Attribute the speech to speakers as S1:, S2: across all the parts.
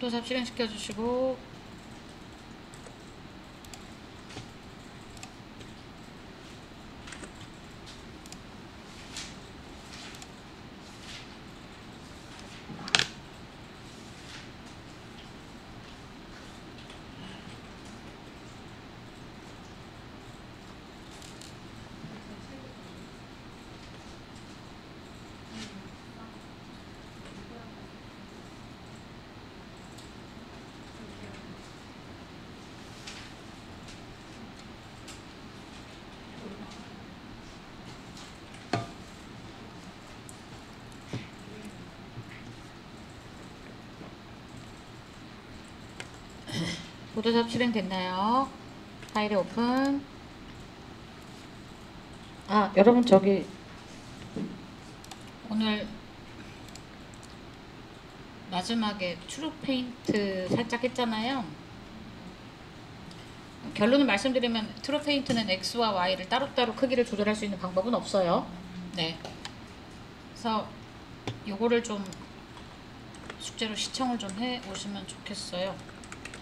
S1: 포토샵 실행시켜 주시고 포토샵 실행됐나요? 파일에 오픈. 아, 여러분 저기 오늘 마지막에 트루 페인트 살짝 했잖아요. 결론을 말씀드리면 트루 페인트는 X와 Y를 따로따로 크기를 조절할 수 있는 방법은 없어요. 네. 그래서 요거를 좀 숙제로 시청을 좀 해 오시면 좋겠어요.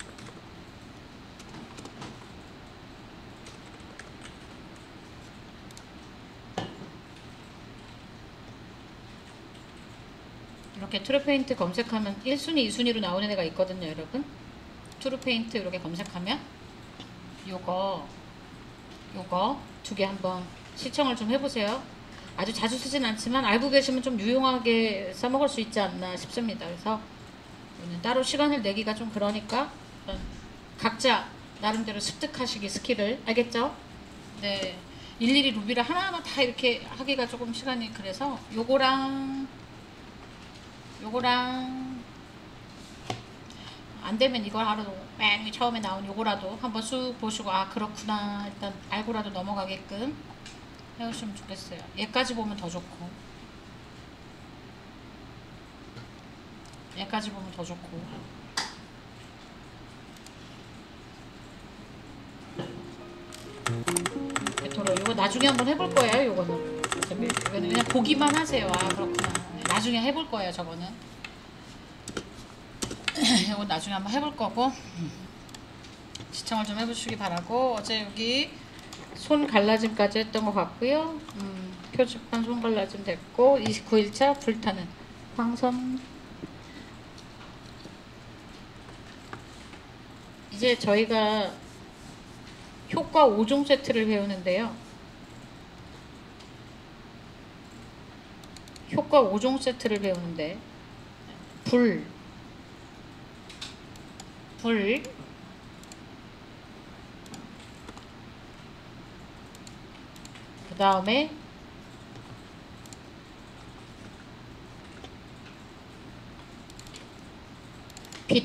S1: 이렇게 트루페인트 검색하면 1순위, 2순위로 나오는 애가 있거든요, 여러분. 트루페인트 이렇게 검색하면 요거 두 개 한번 시청을 좀 해보세요. 아주 자주 쓰진 않지만 알고 계시면 좀 유용하게 써먹을 수 있지 않나 싶습니다. 그래서 따로 시간을 내기가 좀 그러니까 각자 나름대로 습득하시기 스킬을, 알겠죠? 네, 일일이 루비를 하나하나 다 이렇게 하기가 조금 시간이, 그래서 요거랑 안 되면 이거라도 맨 처음에 나온 요거라도 한번 쑥 보시고, 아 그렇구나 일단 알고라도 넘어가게끔 해오시면 좋겠어요. 얘까지 보면 더 좋고, 얘까지 보면 더 좋고. 베토로 요거 나중에 한번 해볼 거예요. 요거는 그냥 보기만 하세요. 아 그렇구나. 나중에 해볼 거예요. 저거는 이건 나중에 한번 해볼 거고, 시청을 좀 해보시기 바라고. 어제 여기 손 갈라짐까지 했던 것 같고요. 표지판 손 갈라짐 됐고, 29일차 불타는 황선. 이제 저희가 효과 5종 세트를 배우는데요. 효과 5종 세트를 배우는데 불, 그 다음에 빛,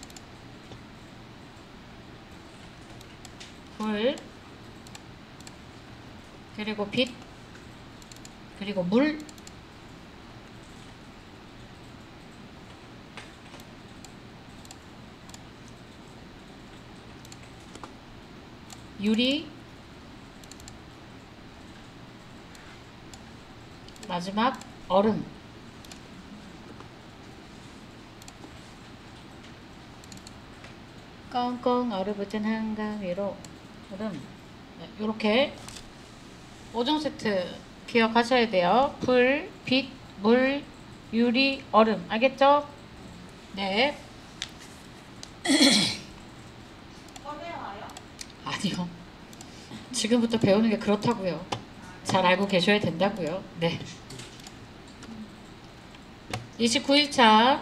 S1: 불, 그리고 빛, 그리고 물, 유리, 마지막 얼음. 꽁꽁 얼어붙은 한강 위로 얼음. 이렇게 5종 세트 기억하셔야 돼요. 불, 빛, 물, 유리, 얼음. 알겠죠? 네. 아니요. 지금부터 배우는 게 그렇다고요. 잘 알고 계셔야 된다고요. 네. 29일차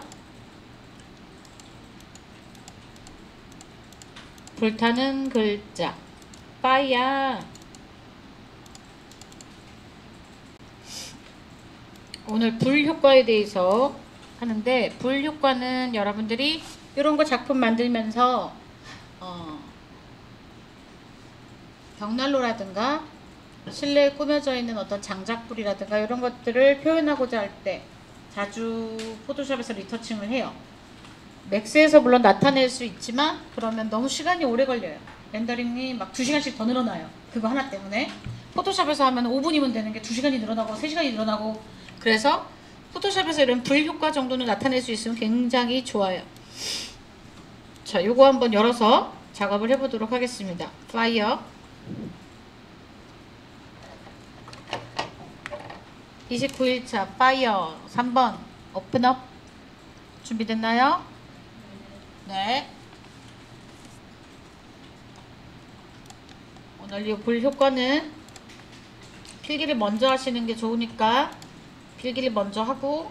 S1: 불타는 글자 빠이야. 오늘 불 효과에 대해서 하는데, 불 효과는 여러분들이 이런 거 작품 만들면서 벽난로라든가 실내에 꾸며져 있는 어떤 장작불이라든가 이런 것들을 표현하고자 할 때 자주 포토샵에서 리터칭을 해요. 맥스에서 물론 나타낼 수 있지만 그러면 너무 시간이 오래 걸려요. 렌더링이 막 2시간씩 더 늘어나요. 그거 하나 때문에. 포토샵에서 하면 5분이면 되는 게 2시간이 늘어나고 3시간이 늘어나고, 그래서 포토샵에서 이런 불 효과 정도는 나타낼 수 있으면 굉장히 좋아요. 자, 요거 한번 열어서 작업을 해보도록 하겠습니다. 파이어 29일차 파이어 3번 오픈업 준비됐나요? 네. 오늘 이 불 효과는 필기를 먼저 하시는 게 좋으니까 필기를 먼저 하고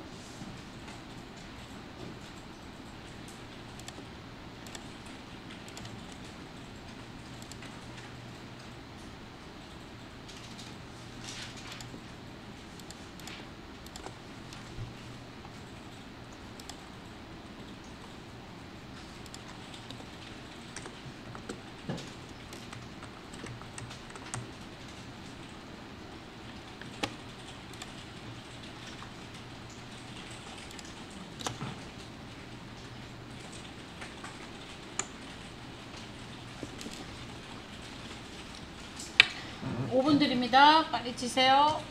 S1: (5분) 드립니다. 빨리 치세요.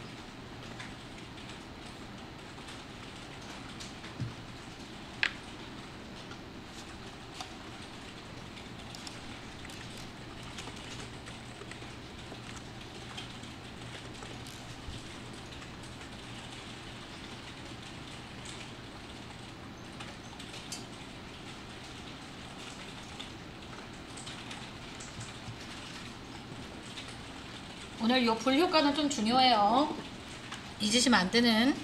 S1: 오늘 이 불 효과는 좀 중요해요. 잊으시면 안 되는.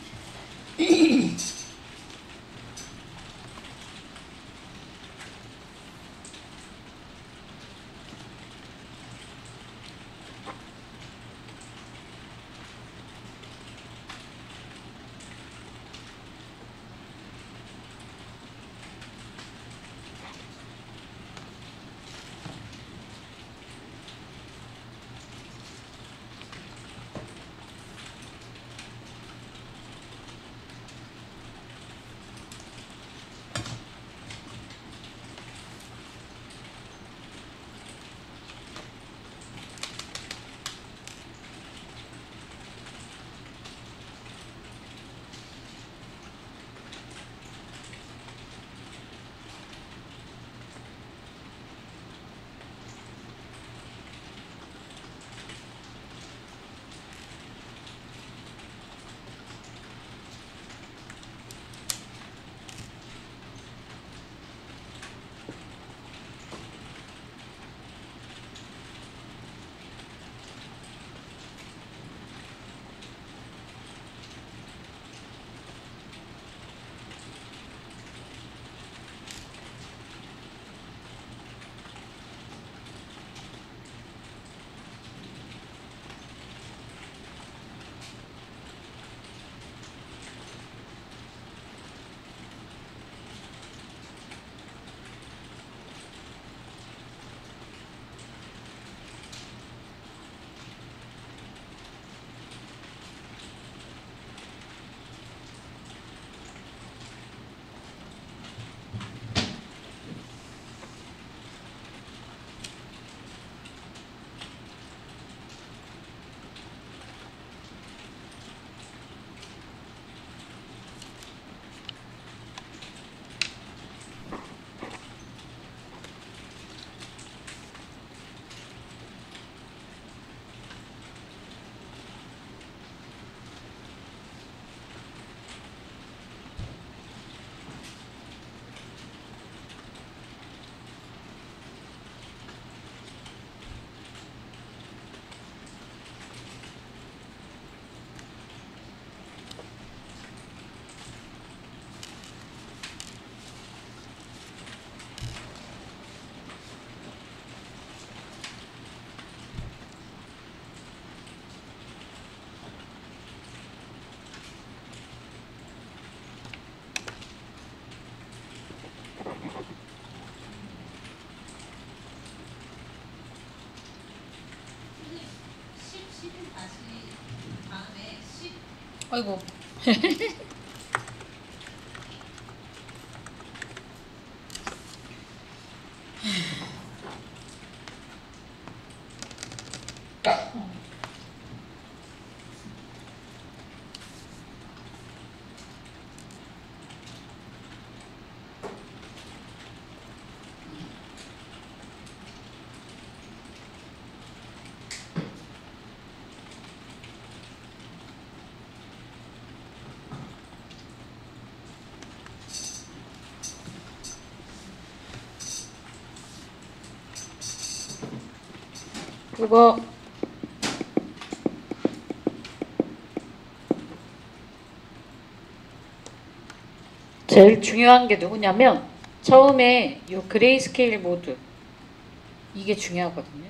S1: 아이고. 그거 제일 중요한 게 누구냐면 처음에 이 그레이스케일 모드 이게 중요하거든요.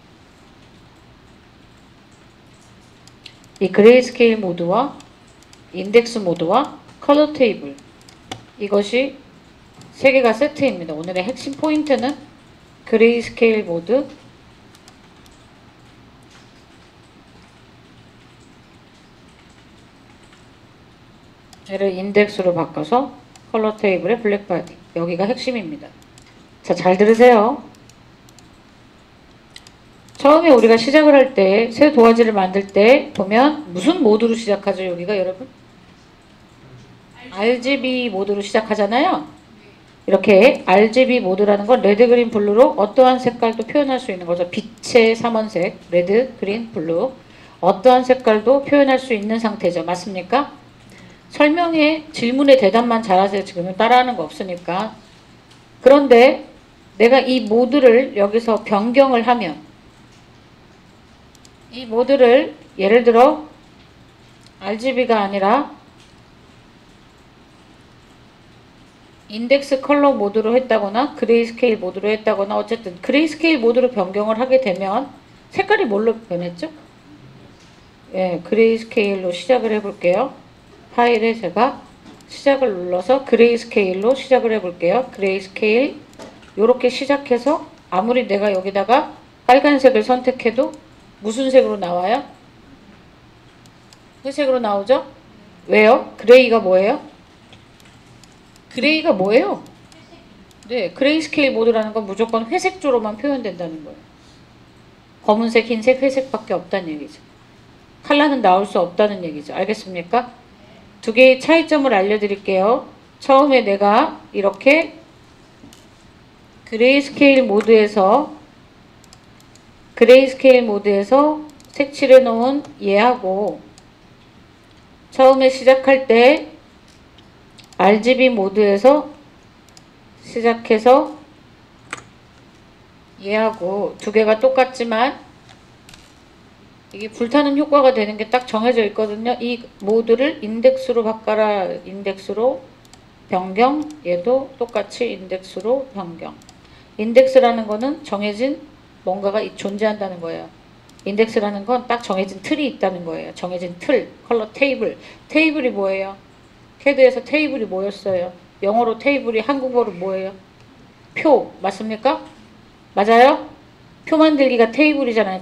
S1: 이 그레이스케일 모드와 인덱스 모드와 컬러 테이블 이것이 세 개가 세트입니다. 오늘의 핵심 포인트는 그레이스케일 모드 얘를 인덱스로 바꿔서 컬러 테이블의 블랙바디 여기가 핵심입니다. 자, 잘 들으세요. 처음에 우리가 시작을 할 때 새 도화지를 만들 때 보면 무슨 모드로 시작하죠? 여기가 여러분? RGB 모드로 시작하잖아요. 이렇게 RGB 모드라는 건 레드, 그린, 블루로 어떠한 색깔도 표현할 수 있는 거죠. 빛의 삼원색, 레드, 그린, 블루 어떠한 색깔도 표현할 수 있는 상태죠. 맞습니까? 설명에 질문에 대답만 잘하세요. 지금은 따라하는 거 없으니까. 그런데 내가 이 모드를 여기서 변경을 하면 이 모드를 예를 들어 RGB가 아니라 인덱스 컬러 모드로 했다거나 그레이스케일 모드로 했다거나 어쨌든 그레이스케일 모드로 변경을 하게 되면 색깔이 뭘로 변했죠? 예, 그레이스케일로 시작을 해볼게요. 파일에 제가 시작을 눌러서 그레이스케일로 시작을 해볼게요. 그레이스케일 이렇게 시작해서 아무리 내가 여기다가 빨간색을 선택해도 무슨 색으로 나와요? 회색으로 나오죠? 왜요? 그레이가 뭐예요? 그레이가 뭐예요? 네, 그레이스케일 모드라는 건 무조건 회색조로만 표현된다는 거예요. 검은색, 흰색, 회색밖에 없다는 얘기죠. 컬러는 나올 수 없다는 얘기죠. 알겠습니까? 두 개의 차이점을 알려드릴게요. 처음에 내가 이렇게 그레이스케일 모드에서 색칠해 놓은 얘하고 처음에 시작할 때 RGB 모드에서 시작해서 얘하고 두 개가 똑같지만 이게 불타는 효과가 되는 게 딱 정해져 있거든요. 이 모드를 인덱스로 바꿔라. 인덱스로 변경. 얘도 똑같이 인덱스로 변경. 인덱스라는 거는 정해진 뭔가가 존재한다는 거예요. 인덱스라는 건 딱 정해진 틀이 있다는 거예요. 정해진 틀, 컬러 테이블. 테이블이 뭐예요? 캐드에서 테이블이 뭐였어요? 영어로 테이블이 한국어로 뭐예요? 표. 맞습니까? 맞아요? 표 만들기가 테이블이잖아요.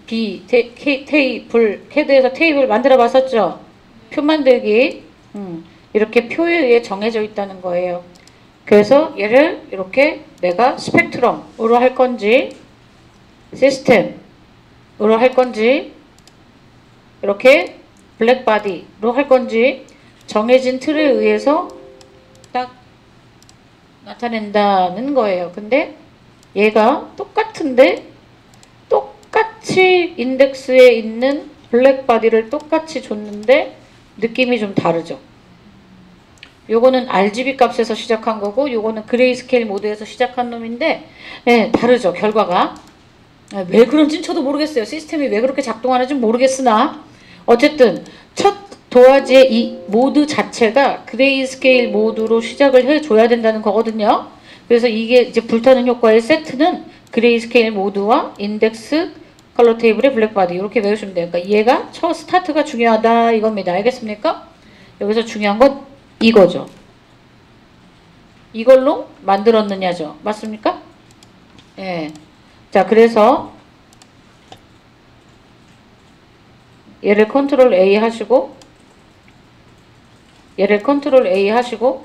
S1: 테이블. 캐드에서 테이블 만들어 봤었죠? 표 만들기. 이렇게 표에 의해 정해져 있다는 거예요. 그래서 얘를 이렇게 내가 스펙트럼으로 할 건지 시스템으로 할 건지 이렇게 블랙바디로 할 건지 정해진 틀에 의해서 딱 나타낸다는 거예요. 근데 얘가 똑같은데 똑같이 인덱스에 있는 블랙바디를 똑같이 줬는데 느낌이 좀 다르죠. 요거는 RGB 값에서 시작한 거고 요거는 그레이스케일 모드에서 시작한 놈인데 네, 다르죠. 결과가. 왜 그런지는 저도 모르겠어요. 시스템이 왜 그렇게 작동하는지 모르겠으나 어쨌든 첫 도화지의 이 모드 자체가 그레이스케일 모드로 시작을 해줘야 된다는 거거든요. 그래서 이게 이제 불타는 효과의 세트는 그레이스케일 모드와 인덱스 컬러 테이블의 블랙바디 이렇게 외우시면 돼요. 그러니까 얘가 첫 스타트가 중요하다 이겁니다. 알겠습니까? 여기서 중요한 건 이거죠. 이걸로 만들었느냐죠. 맞습니까? 예. 자, 그래서 얘를 컨트롤 A 하시고 얘를 컨트롤 A 하시고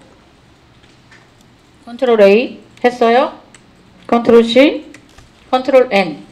S1: 컨트롤 A 했어요. 컨트롤 C 컨트롤 N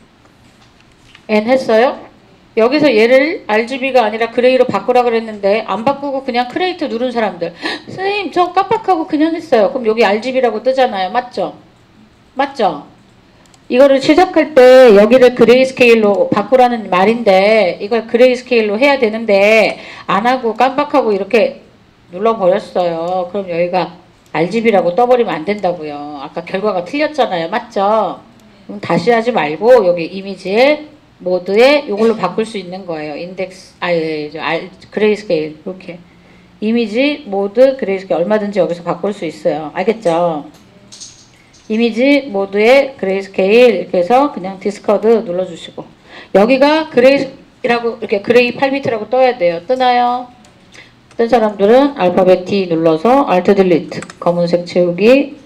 S1: 했어요. 여기서 얘를 RGB가 아니라 그레이로 바꾸라 그랬는데 안 바꾸고 그냥 크레이트 누른 사람들 선생님 저 깜빡하고 그냥 했어요. 그럼 여기 RGB라고 뜨잖아요. 맞죠? 맞죠? 이거를 시작할 때 여기를 그레이스케일로 바꾸라는 말인데 이걸 그레이스케일로 해야 되는데 안 하고 깜빡하고 이렇게 눌러버렸어요. 그럼 여기가 RGB라고 떠버리면 안 된다고요. 아까 결과가 틀렸잖아요. 맞죠? 그럼 다시 하지 말고 여기 이미지에 모드에 이걸로 바꿀 수 있는 거예요. 인덱스, 그레이스케일 이렇게 이미지 모드 그레이스케일 얼마든지 여기서 바꿀 수 있어요. 알겠죠? 이미지 모드에 그레이스케일 이렇게 해서 그냥 디스커드 눌러주시고 여기가 그레이라고 이렇게 그레이 8비트라고 떠야 돼요. 뜨나요? 뜬 사람들은 알파벳 D 눌러서 Alt Delete 검은색 채우기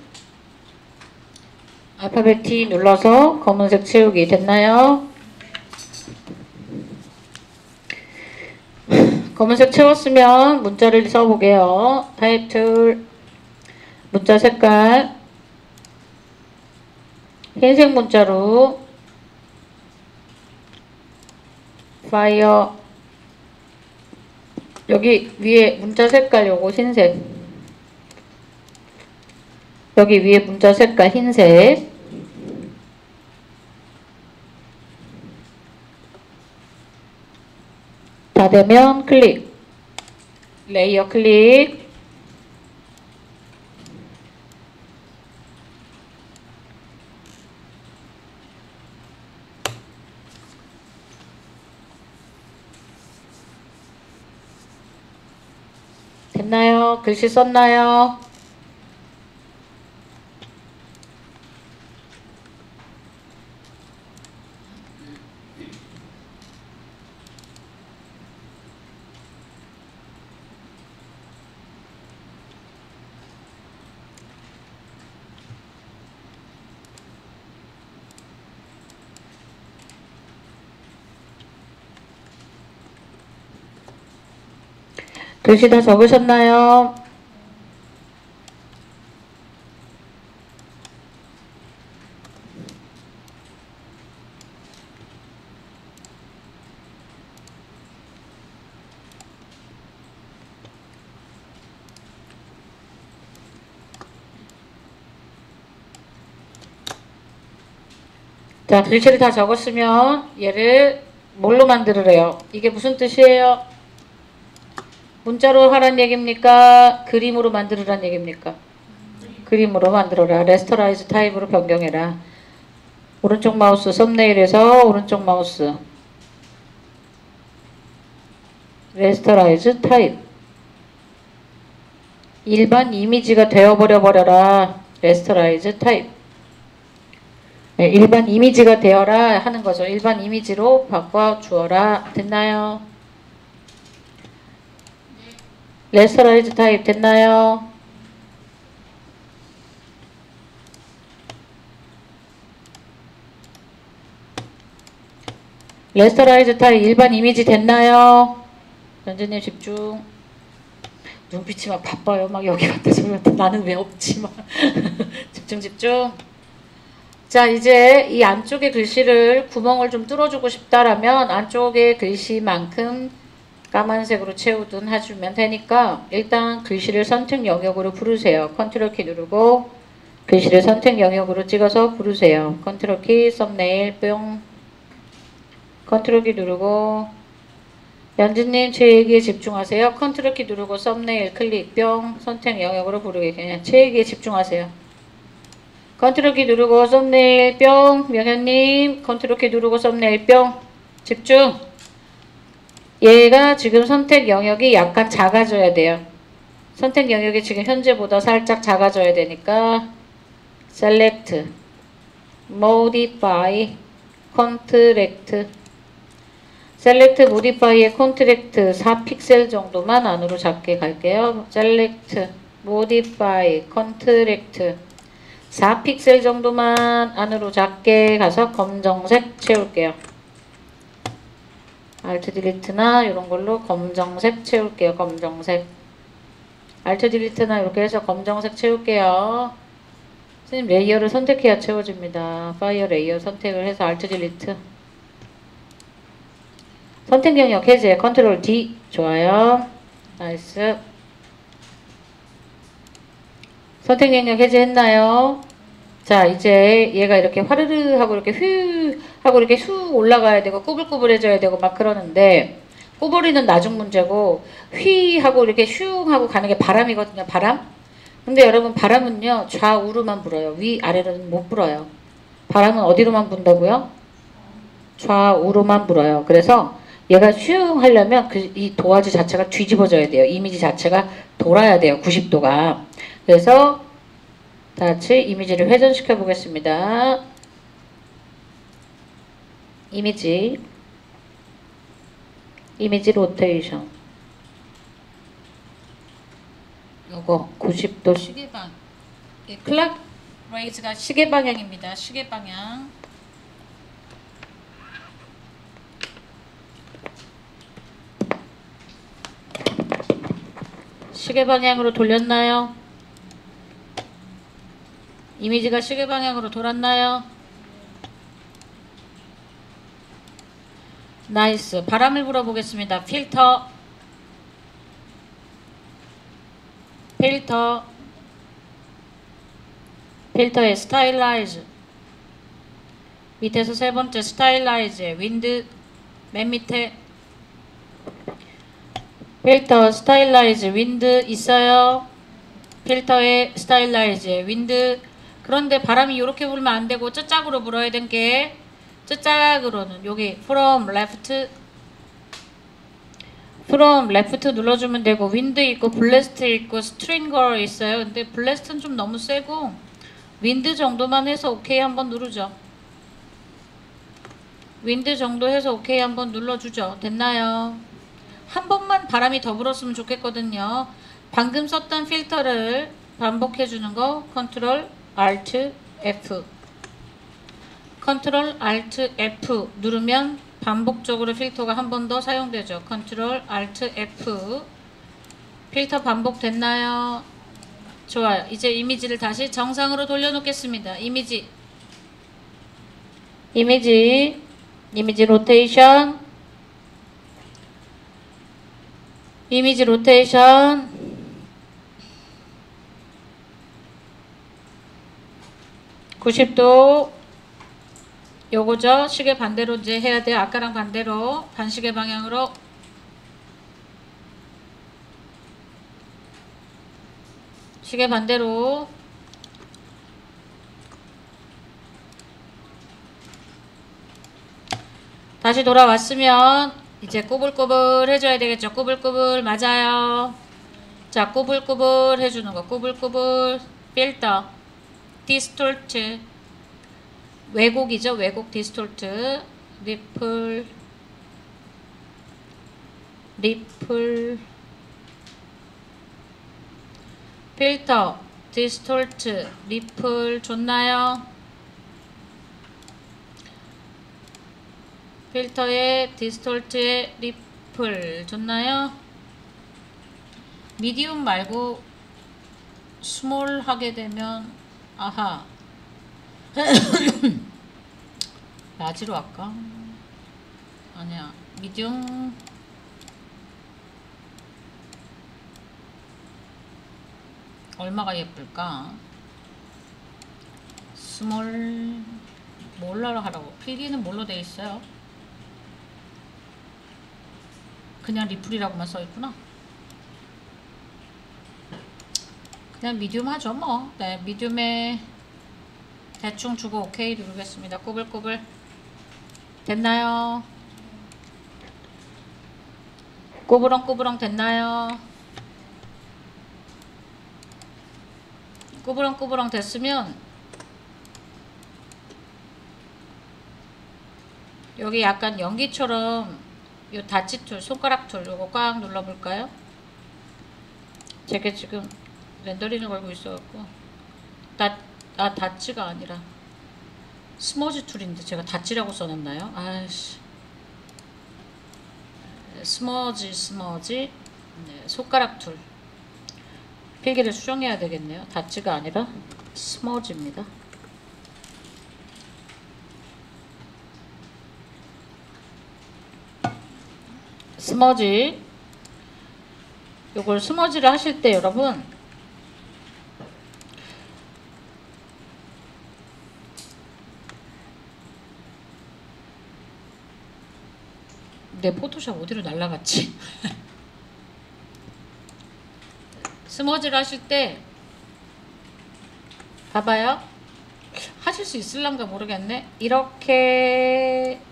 S1: 알파벳 T 눌러서 검은색 채우기 됐나요? 검은색 채웠으면 문자를 써보게요. 타입 툴 문자 색깔 흰색 문자로 파이어 여기 위에 문자 색깔 요거 흰색 여기 위에 문자 색깔 흰색 다 되면 클릭 레이어 클릭 됐나요? 글씨 썼나요? 글씨 다 적으셨나요? 자, 글씨를 다 적었으면 얘를 뭘로 만들으래요? 이게 무슨 뜻이에요? 문자로 하란 얘기입니까? 그림으로 만들으란 얘기입니까? 그림으로 만들어라. 레스터라이즈 타입으로 변경해라. 오른쪽 마우스 썸네일에서 오른쪽 마우스 레스터라이즈 타입 일반 이미지가 되어버려 버려라. 레스터라이즈 타입 네, 일반 이미지가 되어라 하는 거죠. 일반 이미지로 바꿔주어라. 됐나요? 레스터라이즈 타입 됐나요? 레스터라이즈 타입 일반 이미지 됐나요? 연주님 집중. 눈빛이 막 바빠요. 막 여기 갔다 저기 갔다 나는 왜 없지 막. 집중 집중. 자 이제 이 안쪽에 글씨를 구멍을 좀 뚫어주고 싶다라면 안쪽에 글씨만큼 까만색으로 채우든 해주면 되니까 일단 글씨를 선택 영역으로 부르세요. 컨트롤 키 누르고 글씨를 선택 영역으로 찍어서 부르세요. 컨트롤 키 썸네일 뿅 컨트롤 키 누르고 연주님 제 얘기에 집중하세요. 컨트롤 키 누르고 썸네일 클릭 뿅 선택 영역으로 부르게 그냥 제 얘기에 집중하세요. 컨트롤 키 누르고 썸네일 뿅 명현님 컨트롤 키 누르고 썸네일 뿅 집중. 얘가 지금 선택 영역이 약간 작아져야 돼요. 선택 영역이 지금 현재보다 살짝 작아져야 되니까 Select, Modify, Contract Select, Modify의 Contract 4픽셀 정도만 안으로 작게 갈게요. Select, Modify, Contract 4픽셀 정도만 안으로 작게 가서 검정색 채울게요. Alt 딜리트나 이런 걸로 검정색 채울게요. 검정색. Alt 딜리트나 이렇게 해서 검정색 채울게요. 선생님 레이어를 선택해야 채워집니다. 파이어 레이어 선택을 해서 Alt 딜리트. 선택 영역 해제. 컨트롤 D. 좋아요. 나이스. 선택 영역 해제했나요? 자 이제 얘가 이렇게 화르르 하고 이렇게 휘 하고 이렇게 쑥 올라가야 되고 꾸불꾸불해져야 되고 막 그러는데 꾸불이는 나중 문제고 휘 하고 이렇게 슝 하고 가는 게 바람이거든요. 바람. 근데 여러분 바람은요 좌우로만 불어요. 위아래로는 못 불어요. 바람은 어디로만 분다고요? 좌우로만 불어요. 그래서 얘가 수용하려면 이 도화지 자체가 뒤집어져야 돼요. 이미지 자체가 돌아야 돼요. 90도가. 그래서 다 같이 이미지를 회전시켜 보겠습니다. 이미지 로테이션. 요거 90도 시계방. 클락 레이즈가 시계 방향입니다. 시계 방향. 시계 방향으로 돌렸나요? 이미지가 시계 방향으로 돌았나요? 나이스. 바람을 불어 보겠습니다. 필터의 스타일라이즈. 밑에서 세 번째 스타일라이즈. 윈드 맨 밑에 필터 스타일라이즈 윈드 있어요. 필터에 스타일라이즈 윈드. 그런데 바람이 이렇게 불면 안 되고 쩌짝으로 불어야 된 게, 쩌짝으로는 여기 from left 눌러주면 되고, 윈드 있고 블래스트 있고 스트링거 있어요. 근데 블래스트는 좀 너무 세고 윈드 정도만 해서 오케이 한번 누르죠. 윈드 정도 해서 오케이 한번 눌러주죠. 됐나요? 한 번만 바람이 더 불었으면 좋겠거든요. 방금 썼던 필터를 반복해주는 거 컨트롤 Alt F. 컨트롤 Alt F 누르면 반복적으로 필터가 한 번 더 사용되죠. 컨트롤 Alt F. 필터 반복됐나요? 좋아요. 이제 이미지를 다시 정상으로 돌려놓겠습니다. 이미지 로테이션. 이미지 로테이션. (90도) 요거죠. 시계 반대로 이제 해야 돼요. 아까랑 반대로 반시계 방향으로. 시계 반대로. 다시 돌아왔으면 이제 꼬불꼬불 해줘야 되겠죠. 꼬불꼬불 맞아요. 자, 꼬불꼬불 해주는 거. 꼬불꼬불. 필터 디스톨트. 왜곡이죠. 왜곡 디스톨트. 리플 필터 디스톨트 리플 좋나요? 필터에 디스톨트에 리플 좋나요? 미디움 말고 스몰 하게 되면 아하 라지로 할까? 아니야. 미디움. 얼마가 예쁠까? 스몰. 뭘로 하라고? PD는 뭘로 돼 있어요? 그냥 리플이라고만 써있구나. 그냥 미디움 하죠 뭐. 네, 미디움에 대충 주고 오케이 누르겠습니다. 꼬불꼬불. 됐나요? 꼬부렁꼬부렁 됐나요? 꼬부렁꼬부렁 됐으면 여기 약간 연기처럼 요 다치툴, 손가락툴 요거 꽉 눌러볼까요? 제게 지금 렌더링을 걸고 있어갖고 다치가 아니라 스머지 툴인데 제가 다치라고 써놨나요? 아이씨. 스머지. 네, 손가락 툴. 필기를 수정해야 되겠네요. 다치가 아니라 스머지입니다. 스머지. 요걸 스머지를 하실 때 여러분 내 포토샵 어디로 날라갔지? 스머지를 하실 때 봐봐요. 하지 하실 수 있을란가 모르겠네. 이렇게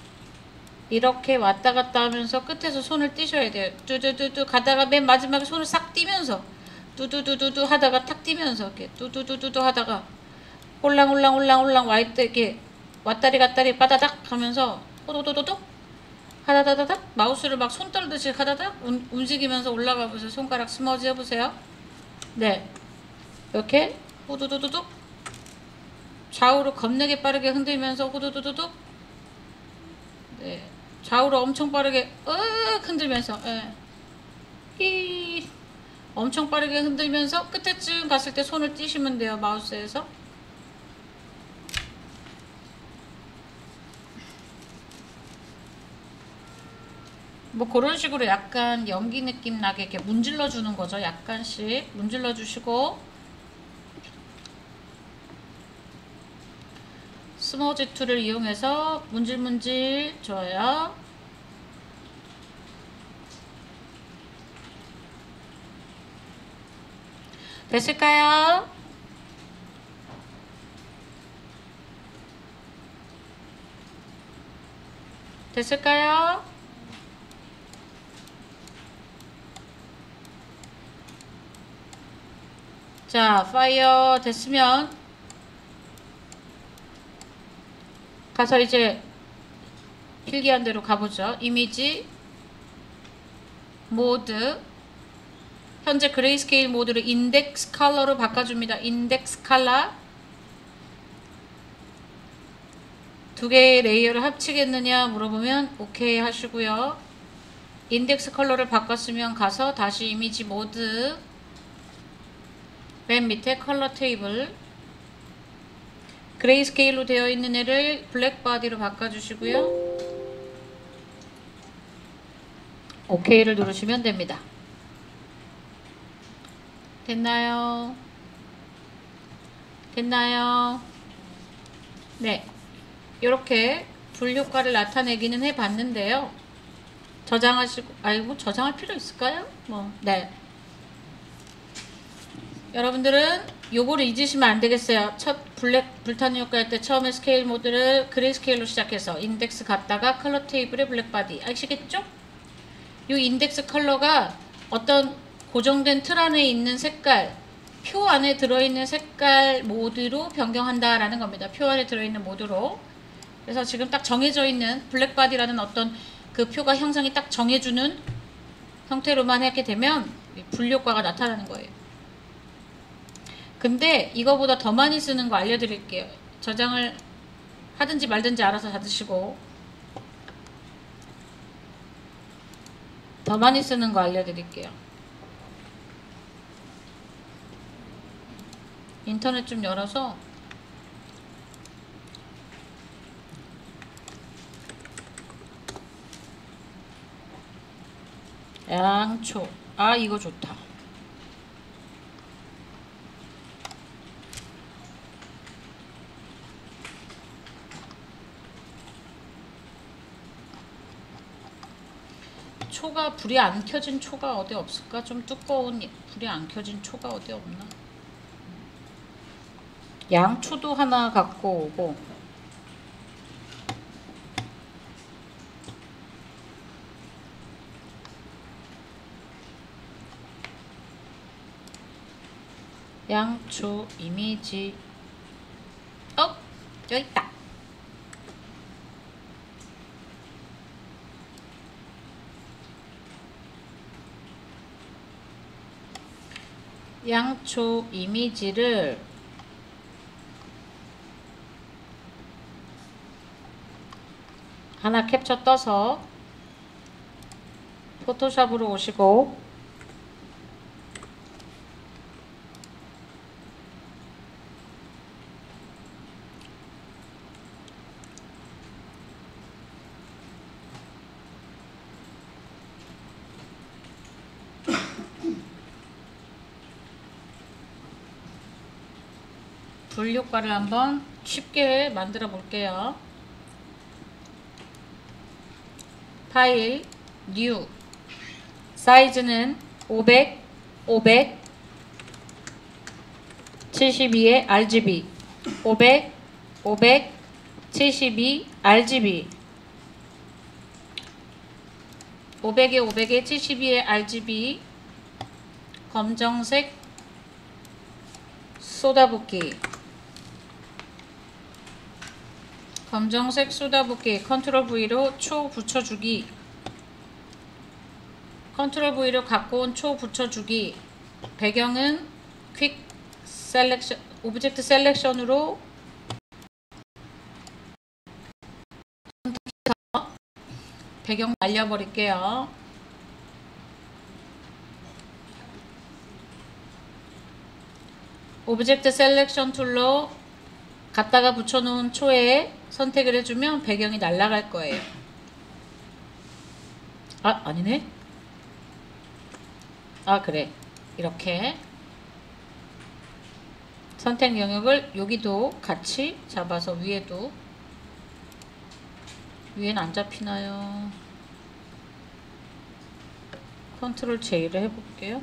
S1: 왔다 갔다 하면서 끝에서 손을 띄셔야 돼요. 뚜두두두 가다가 맨 마지막에 손을 싹 띄면서 뚜두두두두 하다가 탁 띄면서 이렇게 뚜두두두두 하다가 홀랑홀랑 와이트 이렇게 왔다리 갔다리 빠다닥 하면서 호도도도도 하다다다닥 마우스를 막 손 떨듯이 하다닥 움직이면서 올라가 보세요. 손가락 스머지 해보세요. 네, 이렇게 호도도도도 좌우로 겁나게 빠르게 흔들면서 호도도도도 네, 좌우로 엄청 빠르게 흔들면서 엄청 빠르게 흔들면서 끝에쯤 갔을 때 손을 띄시면 돼요. 마우스에서. 뭐 그런 식으로 약간 연기 느낌 나게 이렇게 문질러 주는 거죠. 약간씩 문질러 주시고 스머지 툴을 이용해서 문질문질. 좋아요. 됐을까요? 됐을까요? 자, 파이어 됐으면 가서 이제 필기한 대로 가보죠. 이미지 모드 현재 그레이스케일 모드를 인덱스 컬러로 바꿔줍니다. 인덱스 컬러 두 개의 레이어를 합치겠느냐 물어보면 오케이 하시고요. 인덱스 컬러를 바꿨으면 가서 다시 이미지 모드 맨 밑에 컬러 테이블 그레이스케일로 되어 있는 애를 블랙 바디로 바꿔주시고요. OK를 누르시면 됩니다. 됐나요? 됐나요? 네, 이렇게 불 효과를 나타내기는 해봤는데요. 저장하시고, 아이고 저장할 필요 있을까요? 네. 여러분들은 요거를 잊으시면 안 되겠어요. 첫 불타는 효과 할 때 처음에 스케일 모드를 그레이스케일로 시작해서 인덱스 갔다가 컬러 테이블에 블랙 바디 아시겠죠? 요 인덱스 컬러가 어떤 고정된 틀 안에 있는 색깔, 표 안에 들어있는 색깔 모드로 변경한다라는 겁니다. 표 안에 들어있는 모드로. 그래서 지금 딱 정해져 있는 블랙 바디라는 어떤 그 표가 형상이 딱 정해주는 형태로만 하게 되면 불 효과가 나타나는 거예요. 근데 이거보다 더 많이 쓰는 거 알려드릴게요. 저장을 하든지 말든지 알아서 닫으시고 더 많이 쓰는 거 알려드릴게요. 인터넷 좀 열어서 양초. 아 이거 좋다. 초가 불이 안 켜진 초가 어디 없을까? 좀 두꺼운 불이 안 켜진 초가 어디 없나? 양초도 하나 갖고 오고 양초 이미지 여기 있다. 양초 이미지를 하나 캡처 떠서 포토샵으로 오시고 불 효과를 한번 쉽게 만들어 볼게요. 파일, 뉴, 사이즈는 500, 500, 72의 RGB, 500, 572 RGB 500에 500에 72의 RGB 검정색 쏟아붓기 검정색 쏟아붓기 컨트롤 V로 초 붙여주기 컨트롤 V로 갖고 온 초 붙여주기 배경은 퀵 셀렉션 오브젝트 셀렉션으로 배경 날려버릴게요. 오브젝트 셀렉션 툴로 갖다가 붙여놓은 초에 선택을 해주면 배경이 날아갈 거예요. 아, 아니네. 아, 그래. 이렇게 선택 영역을 여기도 같이 잡아서 위에도 위엔 안 잡히나요? 컨트롤 J를 해볼게요.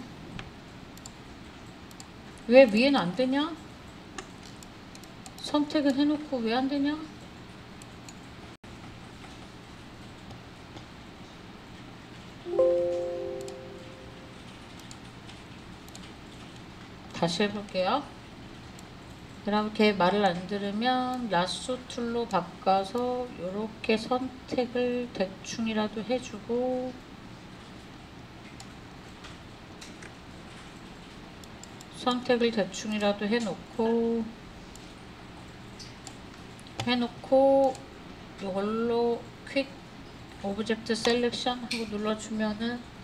S1: 왜 위엔 안 되냐? 선택은 해놓고 왜 안 되냐? 다시 해볼게요. 이렇게 말을 안 들으면 라sso 툴로 바꿔서 이렇게 선택을 대충이라도 해주고 선택을 대충이라도 해놓고 이걸로 퀵 오브젝트 셀렉션 하고 눌러주면은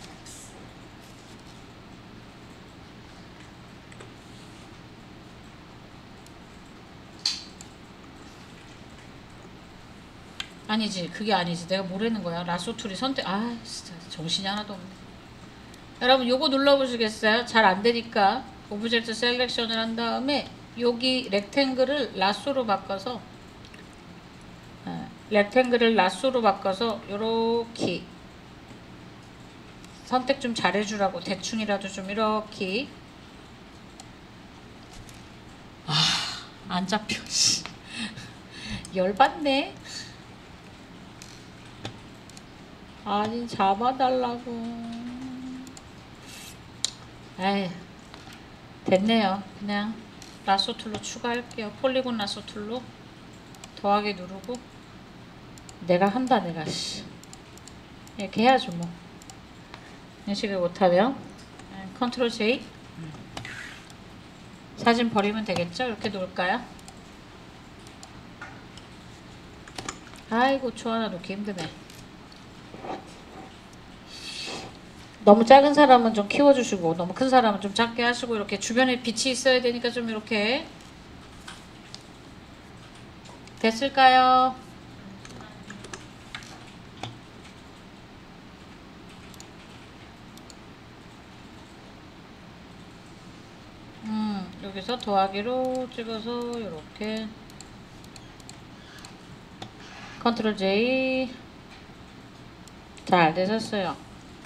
S1: 아니지, 그게 아니지. 내가 뭐라는 거야. 라sso 툴이 선택, 아, 진짜 정신이 하나도 없네. 여러분, 요거 눌러보시겠어요? 잘 안 되니까 오브젝트 셀렉션을 한 다음에 여기 렉탱글을 라쏘로 바꿔서 요렇게 선택 좀 잘해주라고 대충이라도 좀 이렇게 안 잡혀. 열받네. 아니 잡아달라고. 에이, 됐네요. 그냥 라sso 툴로 추가할게요. 폴리곤 라sso 툴로 더하기 누르고 내가 한다. 내가 이렇게 해야죠 뭐. 인식을 못하면 컨트롤 J 사진 버리면 되겠죠? 이렇게 놓을까요? 아이고 초 하나 놓기 힘드네. 너무 작은 사람은 좀 키워주시고 너무 큰 사람은 좀 작게 하시고 이렇게 주변에 빛이 있어야 되니까 좀 이렇게 됐을까요? 여기서 더하기로 찍어서 이렇게 컨트롤 J 잘 되셨어요.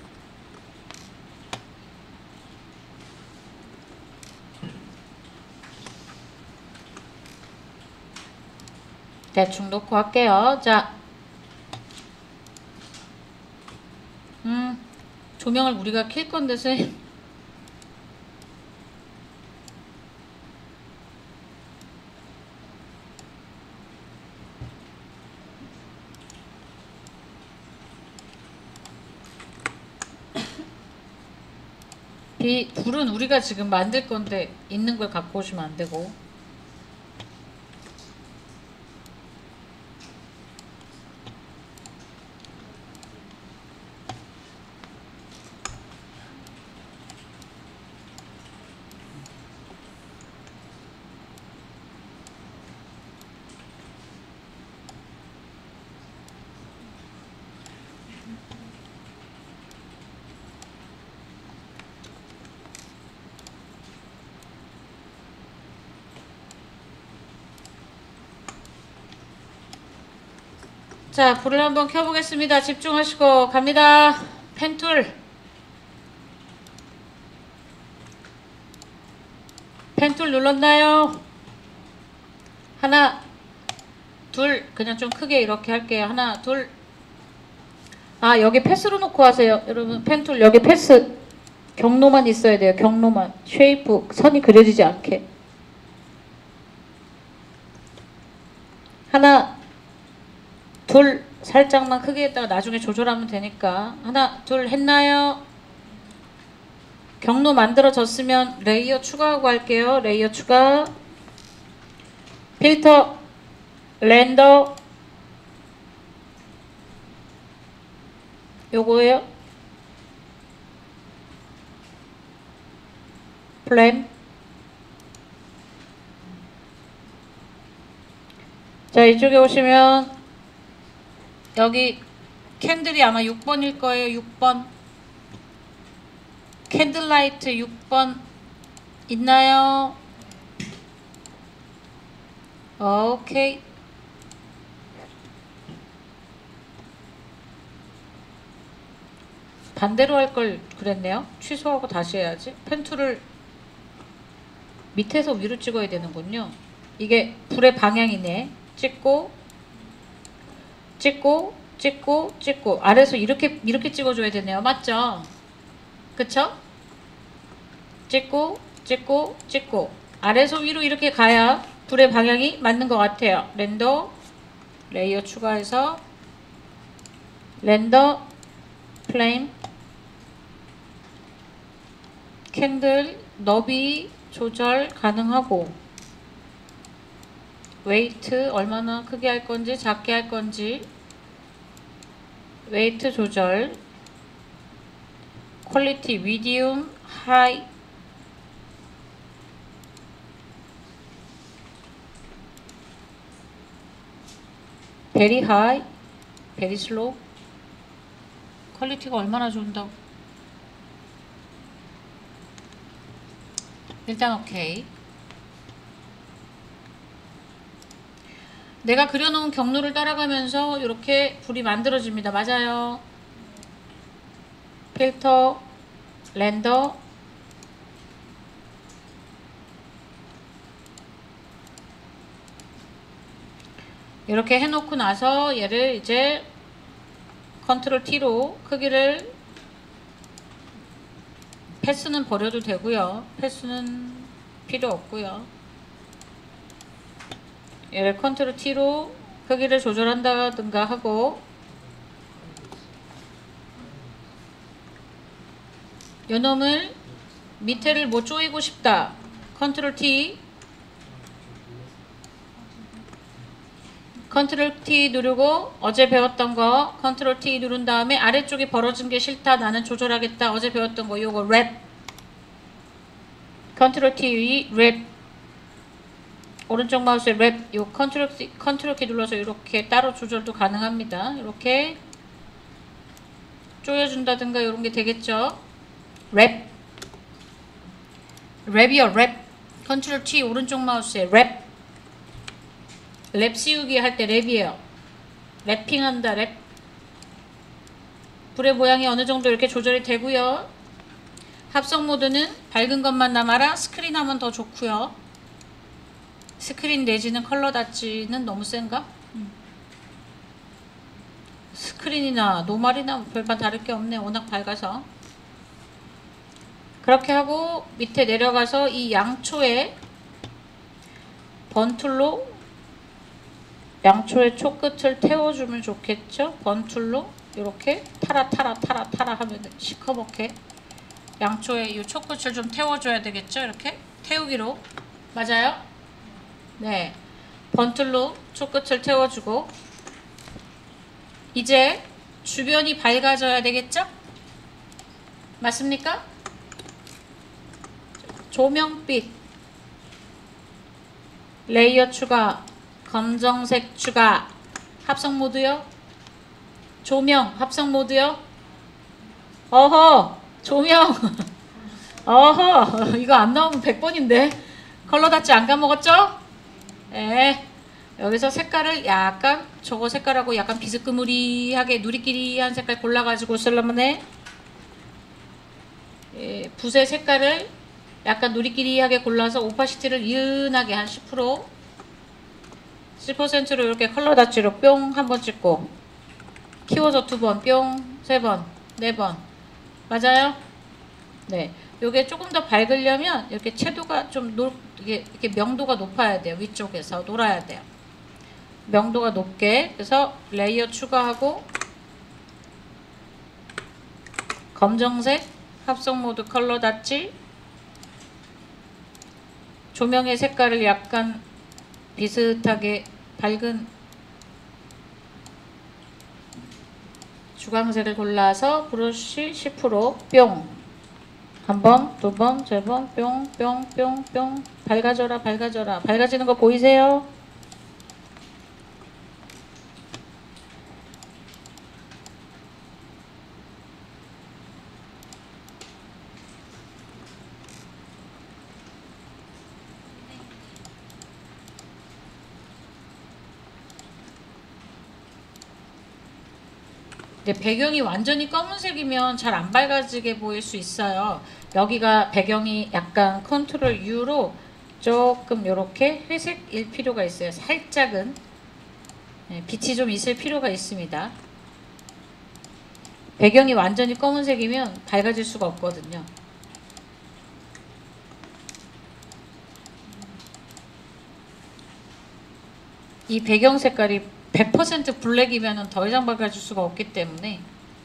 S1: 대충 놓고 할게요. 자, 조명을 우리가 킬 건데 선생님. 불은 우리가 지금 만들 건데 있는 걸 갖고 오시면 안 되고. 자, 불을 한번 켜보겠습니다. 집중하시고 갑니다. 펜툴. 펜툴 눌렀나요? 하나, 둘, 그냥 좀 크게 이렇게 할게요. 하나, 둘. 아, 여기 패스로 놓고 하세요. 여러분, 펜툴 여기 패스. 경로만 있어야 돼요. 경로만. 쉐이프, 선이 그려지지 않게. 하나, 둘. 살짝만 크게 했다가 나중에 조절하면 되니까. 하나, 둘 했나요? 경로 만들어졌으면 레이어 추가하고 할게요. 레이어 추가. 필터, 렌더. 요거예요. 플랜. 자, 이쪽에 오시면 여기 캔들이 아마 6번일 거예요. 6번. 캔들라이트 6번 있나요? 오케이. 반대로 할 걸 그랬네요. 취소하고 다시 해야지. 펜툴을 밑에서 위로 찍어야 되는군요. 이게 불의 방향이네. 찍고 찍고 찍고 찍고 아래에서 이렇게 찍어줘야 되네요. 맞죠? 그쵸? 찍고 찍고 찍고 아래에서 위로 이렇게 가야 불의 방향이 맞는 것 같아요. 렌더 레이어 추가해서 렌더 플레임 캔들 너비 조절 가능하고 웨이트 얼마나 크게 할 건지 작게 할 건지 웨이트 조절 퀄리티 미디움 하이 베리 하이 베리 슬로우 퀄리티가 얼마나 좋은다고 일단 오케이. 내가 그려놓은 경로를 따라가면서 이렇게 불이 만들어집니다. 맞아요. 필터, 렌더, 이렇게 해놓고 나서 얘를 이제 컨트롤 T로 크기를 패스는 버려도 되고요. 패스는 필요 없고요. 얘를 컨트롤 T로 크기를 조절한다든가 하고 요놈을 밑에를 못 조이고 싶다. 컨트롤 T 컨트롤 T 누르고 어제 배웠던 거 컨트롤 T 누른 다음에 아래쪽이 벌어진 게 싫다. 나는 조절하겠다. 어제 배웠던 거 요거 랩 컨트롤 T 랩 오른쪽 마우스에 랩 요 컨트롤 키 눌러서 이렇게 따로 조절도 가능합니다. 이렇게 조여준다든가 이런 게 되겠죠. 랩이요 랩 컨트롤 T 오른쪽 마우스에 랩 씌우기 할 때 랩이에요. 랩핑한다 랩 불의 모양이 어느 정도 이렇게 조절이 되고요. 합성 모드는 밝은 것만 남아라. 스크린 하면 더 좋고요. 스크린 내지는 컬러 닷지는 너무 센가? 스크린이나 노말이나 별반 다를 게 없네. 워낙 밝아서. 그렇게 하고 밑에 내려가서 이 양초에 번툴로 양초의 촉끝을 태워주면 좋겠죠? 번툴로 이렇게 타라 하면 시커멓게 양초의 이 촉끝을 좀 태워줘야 되겠죠? 이렇게 태우기로 맞아요? 네, 번툴로 촉끝을 태워주고 이제 주변이 밝아져야 되겠죠? 맞습니까? 조명빛 레이어 추가 검정색 추가 합성 모드요? 조명 합성 모드요? 어허 조명 어허 이거 안 나오면 100번인데 컬러 닷지 안 까먹었죠? 네 여기서 색깔을 약간 저거 색깔하고 약간 비스크무리하게 누리끼리한 색깔 골라가지고 쓰려면 해 붓의 색깔을 약간 누리끼리하게 골라서 오파시티를 이은하게 한 10% 10%로 이렇게 컬러 다치로 뿅 한 번 찍고 키워서 2번 뿅 3번 4번 맞아요? 네, 요게 조금 더 밝으려면 이렇게 채도가 좀 이게 명도가 높아야 돼요. 위쪽에서 놀아야 돼요. 명도가 높게. 그래서 레이어 추가하고 검정색 합성 모드 컬러 다치 조명의 색깔을 약간 비슷하게 밝은 주광색을 골라서 브러쉬 10% 뿅 한 번, 두 번, 세 번, 뿅, 뿅, 뿅, 뿅. 밝아져라, 밝아져라. 밝아지는 거 보이세요? 근데 배경이 완전히 검은색이면 잘 안 밝아지게 보일 수 있어요. 여기가 배경이 약간 컨트롤 U로 조금 이렇게 회색일 필요가 있어요. 살짝은 빛이 좀 있을 필요가 있습니다. 배경이 완전히 검은색이면 밝아질 수가 없거든요. 이 배경 색깔이 100% 블랙이면 더 이상 밝아질 수가 없기 때문에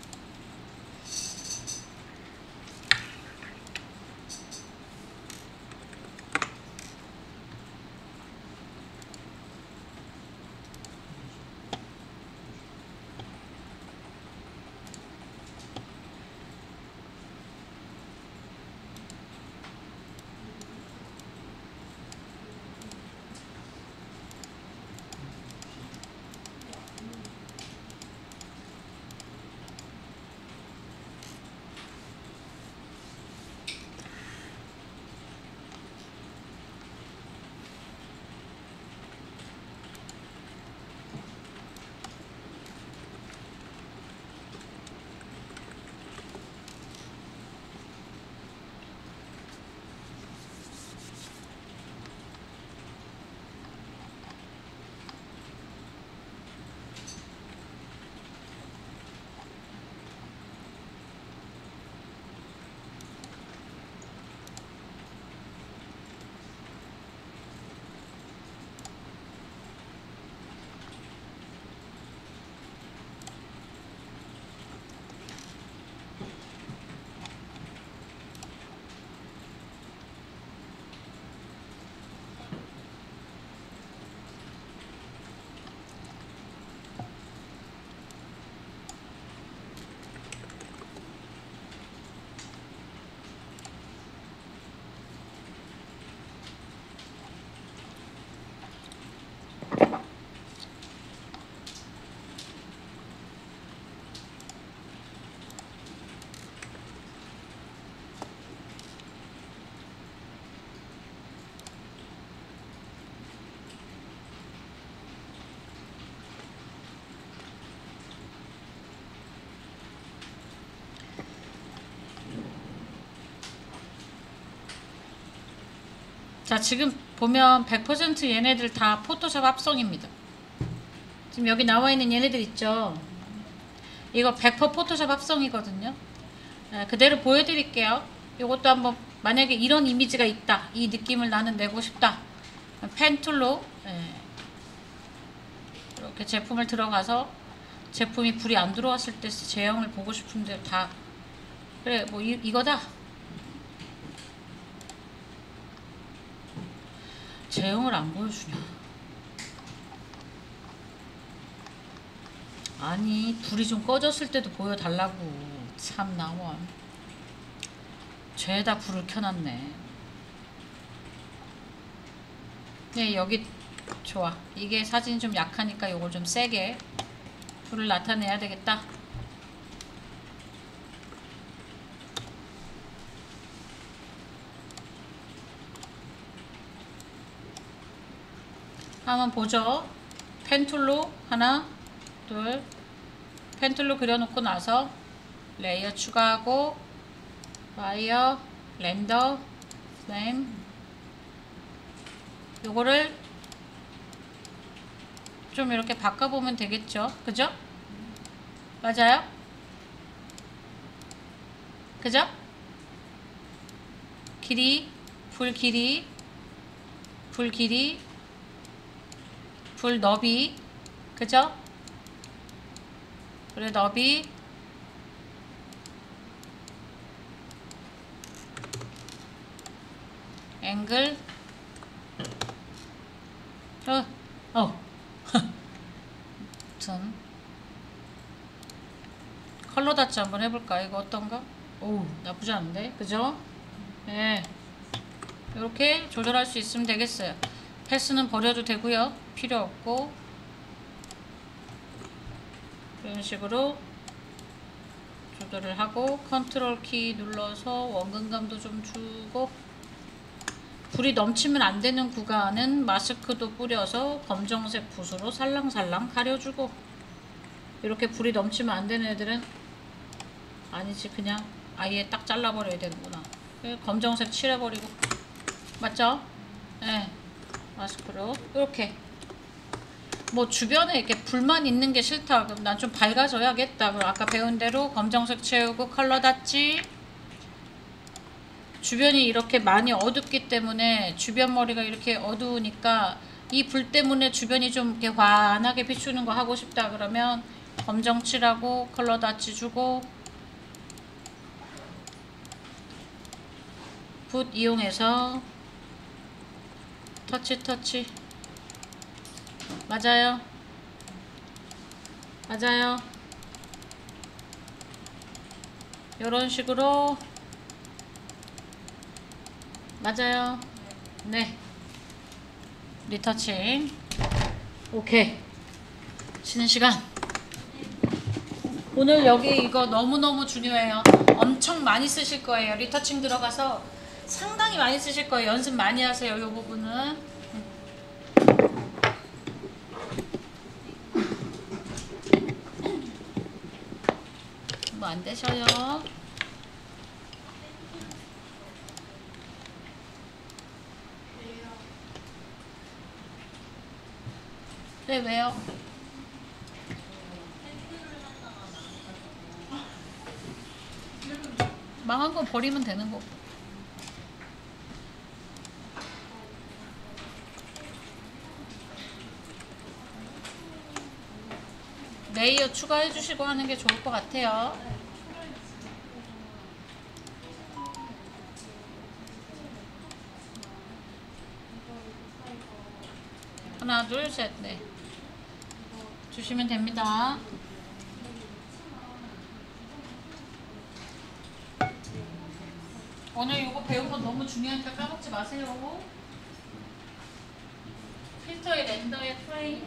S1: 자, 지금 보면 100% 얘네들 다 포토샵 합성입니다. 지금 여기 나와 있는 얘네들 있죠. 이거 100% 포토샵 합성이거든요. 그대로 보여드릴게요. 이것도 한번 만약에 이런 이미지가 있다, 이 느낌을 나는 내고 싶다, 펜 툴로 이렇게 제품을 들어가서 제품이 불이 안 들어왔을 때 제형을 보고 싶은데 다 그래 뭐 이거다. 제형을 안 보여주냐. 아니 불이 좀 꺼졌을 때도 보여달라고. 참 나원 죄다 불을 켜놨네. 네, 여기 좋아. 이게 사진이 좀 약하니까 이걸 좀 세게 불을 나타내야 되겠다. 한번 보죠. 펜툴로 하나 둘 펜툴로 그려놓고 나서 레이어 추가하고 와이어 렌더 플레임 요거를 좀 이렇게 바꿔보면 되겠죠. 그죠? 맞아요? 그죠? 길이, 불 길이, 불 길이, 불 너비, 그죠? 불의 너비, 앵글, 아무튼 컬러 다치 한번 해볼까? 이거 어떤가? 오, 나쁘지 않은데, 그죠? 네, 이렇게 조절할 수 있으면 되겠어요. 패스는 버려도 되고요, 필요 없고. 이런 식으로 조절을 하고 컨트롤 키 눌러서 원근감도 좀 주고, 불이 넘치면 안 되는 구간은 마스크도 뿌려서 검정색 붓으로 살랑살랑 가려주고, 이렇게 불이 넘치면 안 되는 애들은 아니지, 그냥 아예 딱 잘라버려야 되는구나. 검정색 칠해버리고, 맞죠? 네, 마스크로 이렇게. 뭐 주변에 이렇게 불만 있는 게 싫다, 그럼 난 좀 밝아져야겠다, 그럼 아까 배운 대로 검정색 채우고 컬러 닫지. 주변이 이렇게 많이 어둡기 때문에, 주변 머리가 이렇게 어두우니까 이 불 때문에 주변이 좀 이렇게 환하게 비추는 거 하고 싶다 그러면 검정 칠하고 컬러 닫지 주고, 붓 이용해서 터치. 맞아요. 맞아요. 이런 식으로. 맞아요. 네, 리터칭. 오케이. 쉬는 시간. 오늘 여기 이거 너무너무 중요해요. 엄청 많이 쓰실 거예요. 리터칭 들어가서 상당히 많이 쓰실 거예요. 연습 많이 하세요, 이 부분은. 뭐 안 되셔요. 네, 왜요? 망한 거 버리면 되는 거고. 레이어 추가해 주시고 하는 게 좋을 것 같아요. 하나, 둘, 셋, 네. 주시면 됩니다. 오늘 이거 배운 건 너무 중요하니까 까먹지 마세요. 필터의 렌더의 프레임.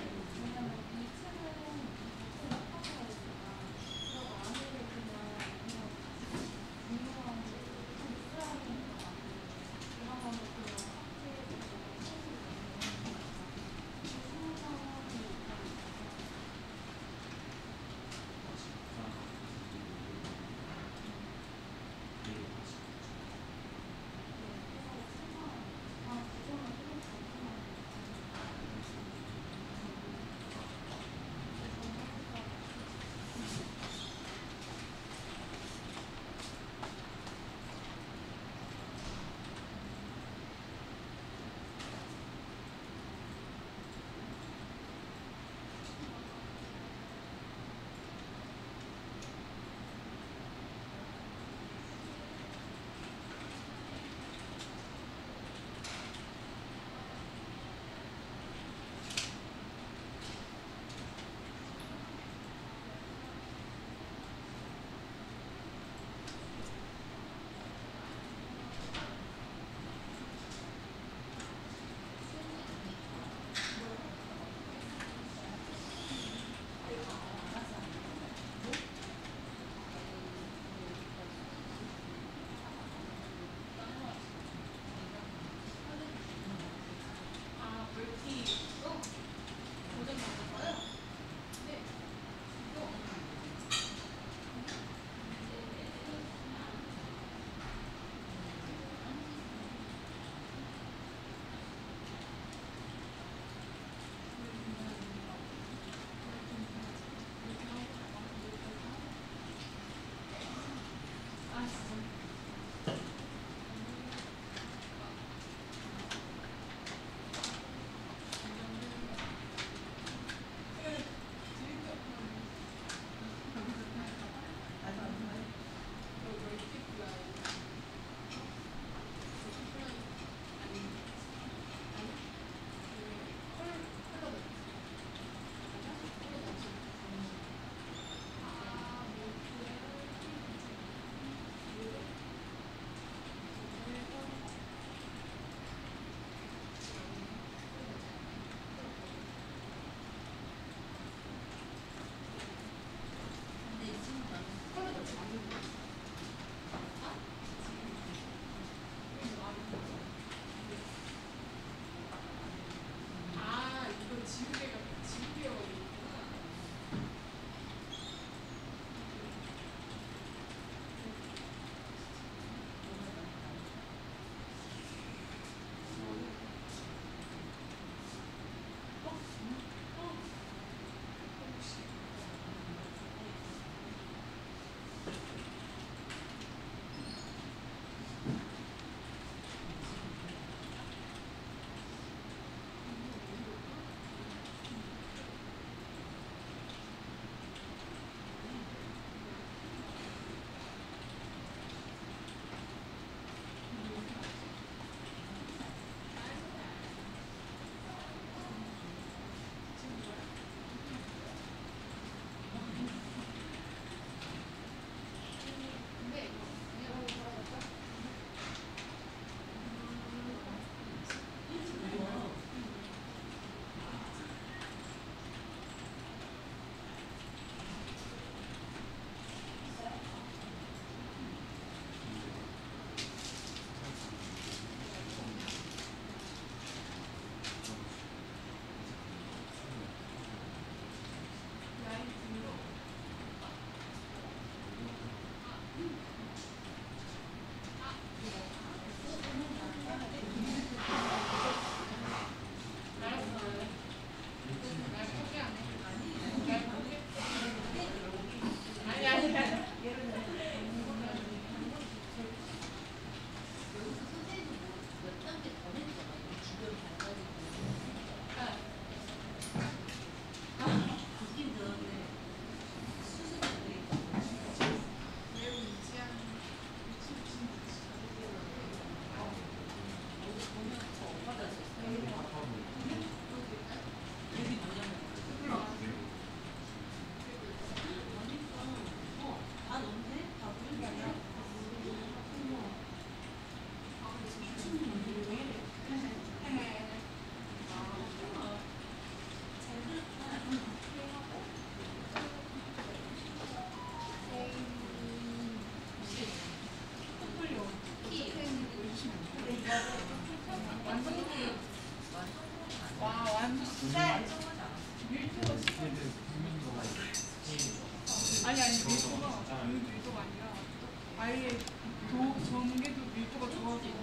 S2: 아니 밀도가 밀도가 아니라 아예 전개도 밀도가 좋아서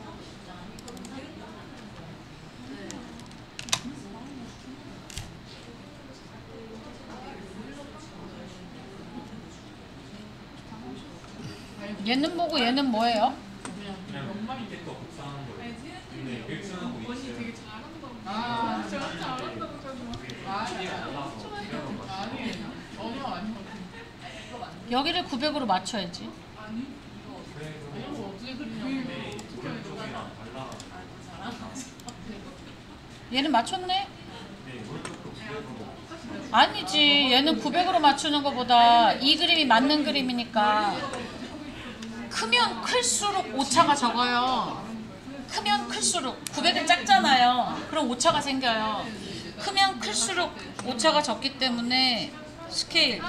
S1: 얘는 뭐고 얘는 뭐예요?
S3: 그냥 이게 또 복사하는 거예요. 근데 백선하고
S2: 언니
S3: 있어요.
S2: 되게 잘한다고. 제가 잘한다고 아니에요. 전혀 아닌 것 같아요.
S1: 여기를 900으로 맞춰야지.
S2: 아니? 이거 어떻게 그리냐고.
S3: 오른쪽이랑 발라.
S1: 얘는 맞췄네?
S3: 네, 오른쪽도 900으로.
S1: 아니지. 얘는 900으로 맞추는 것보다 이 그림이 맞는 그림이니까 크면 클수록 오차가 적어요. 크면 클수록 900은 작잖아요. 그럼 오차가 생겨요. 크면 클수록 오차가 적기 때문에 스케일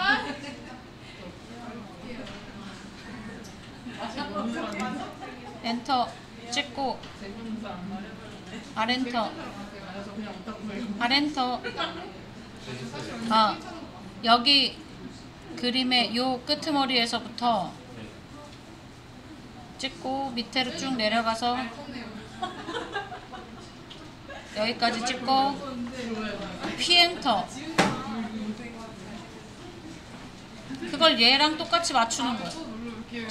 S1: 엔터 찍고 아렌터 아렌터 여기 그림의 요 끄트머리에서부터 찍고 밑으로 쭉 내려가서 여기까지 찍고 P엔터 그걸 얘랑 똑같이 맞추는 거야.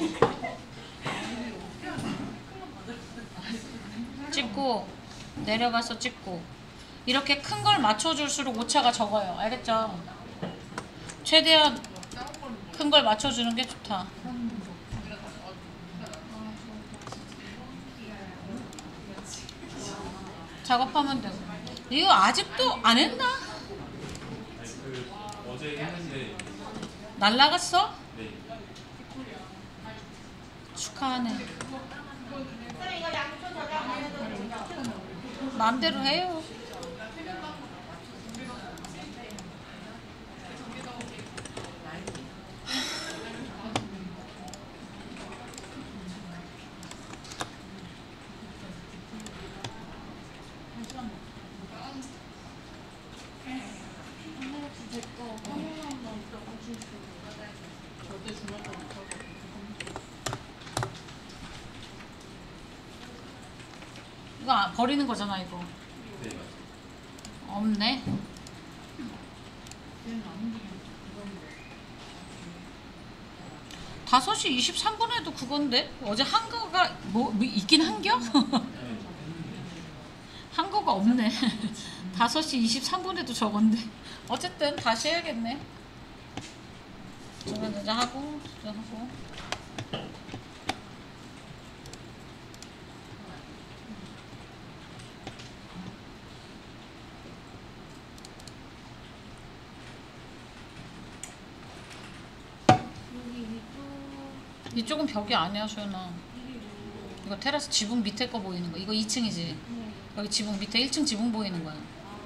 S1: 찍고 내려가서 찍고 이렇게 큰 걸 맞춰줄수록 오차가 적어요. 알겠죠? 최대한 큰 걸 맞춰주는 게 좋다. 작업하면 되고. 이거 아직도 안 했나?
S3: 어제 했는데.
S1: 날라갔어?
S3: 네.
S1: 축하하네. 마음대로 해요. 이거 버리는 거잖아 이거.
S3: 네.
S1: 없네. 다섯 시 23분에도 그건데 어제 한거가 뭐 있긴 한겨? 한거가 없네. 5시 23분에도 저건데 어쨌든 다시 해야겠네. 저건 이제 하고 이쪽은 벽이 아니야, 소연아. 이거 테라스 지붕 밑에 거 보이는 거. 이거 2층이지. 여기 지붕 밑에 1층 지붕 보이는 거야.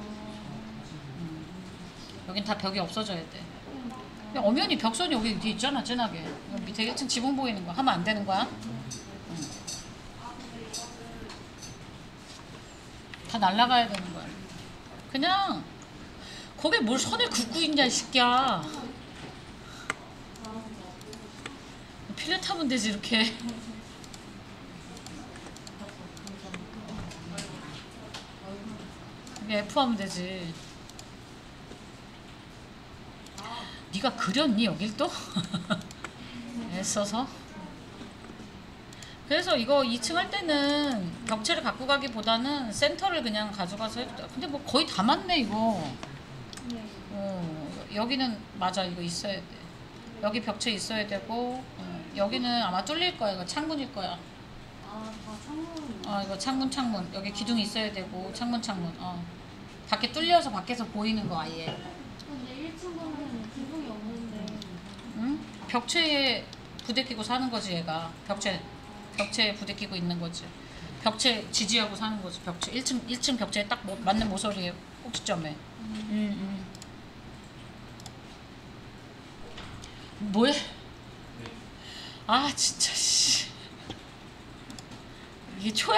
S1: 여긴 다 벽이 없어져야 돼. 엄연히 벽선이 여기 뒤에 있잖아, 진하게. 여기 밑에 1층 지붕 보이는 거 하면 안 되는 거야. 다 날아가야 되는 거야. 그냥 거기에 뭘 선을 긋고 있냐, 이 새끼야. 필렛 하면 되지, 이렇게. 이게 F 하면 되지. 네가 그렸니, 여길 또? 애써서. 그래서 이거 2층 할 때는 벽체를 갖고 가기보다는 센터를 그냥 가져가서 해도 돼. 근데 뭐 거의 다 맞네, 이거. 여기는 맞아, 이거 있어야 돼. 여기 벽체 있어야 되고, 여기는 아마 뚫릴 거야. 이거 창문일 거야.
S4: 다 창문.
S1: 이거 창문. 여기 기둥이 있어야 되고, 창문. 밖에 뚫려서 밖에서 보이는 거 아예.
S4: 근데 1층 보면 기둥이 없는데.
S1: 응? 벽체에 부대끼고 사는 거지, 얘가. 벽체에 부대끼고 있는 거지. 벽체 지지하고 사는 거지, 벽체. 1층 벽체에 딱 맞는 모서리에 꼭지점에. 뭐해? 아, 진짜, 씨. 이게 초야?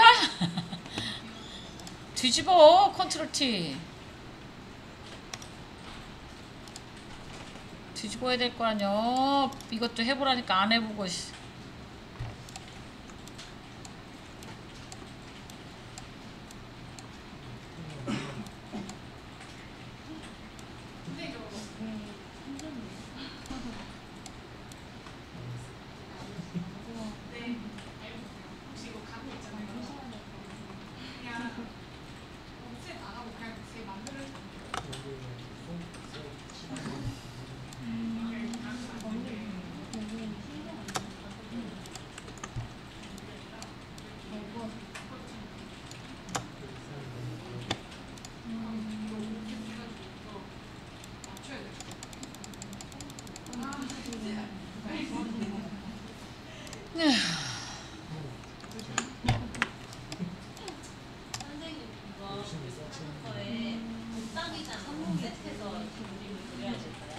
S1: 뒤집어, 컨트롤 T. 뒤집어야 될 거 아니야. 이것도 해보라니까 안 해보고. 씨.
S5: 선생님 그거 컴퓨터에 붙박이장 세트해서 그림을 그려야 될까요?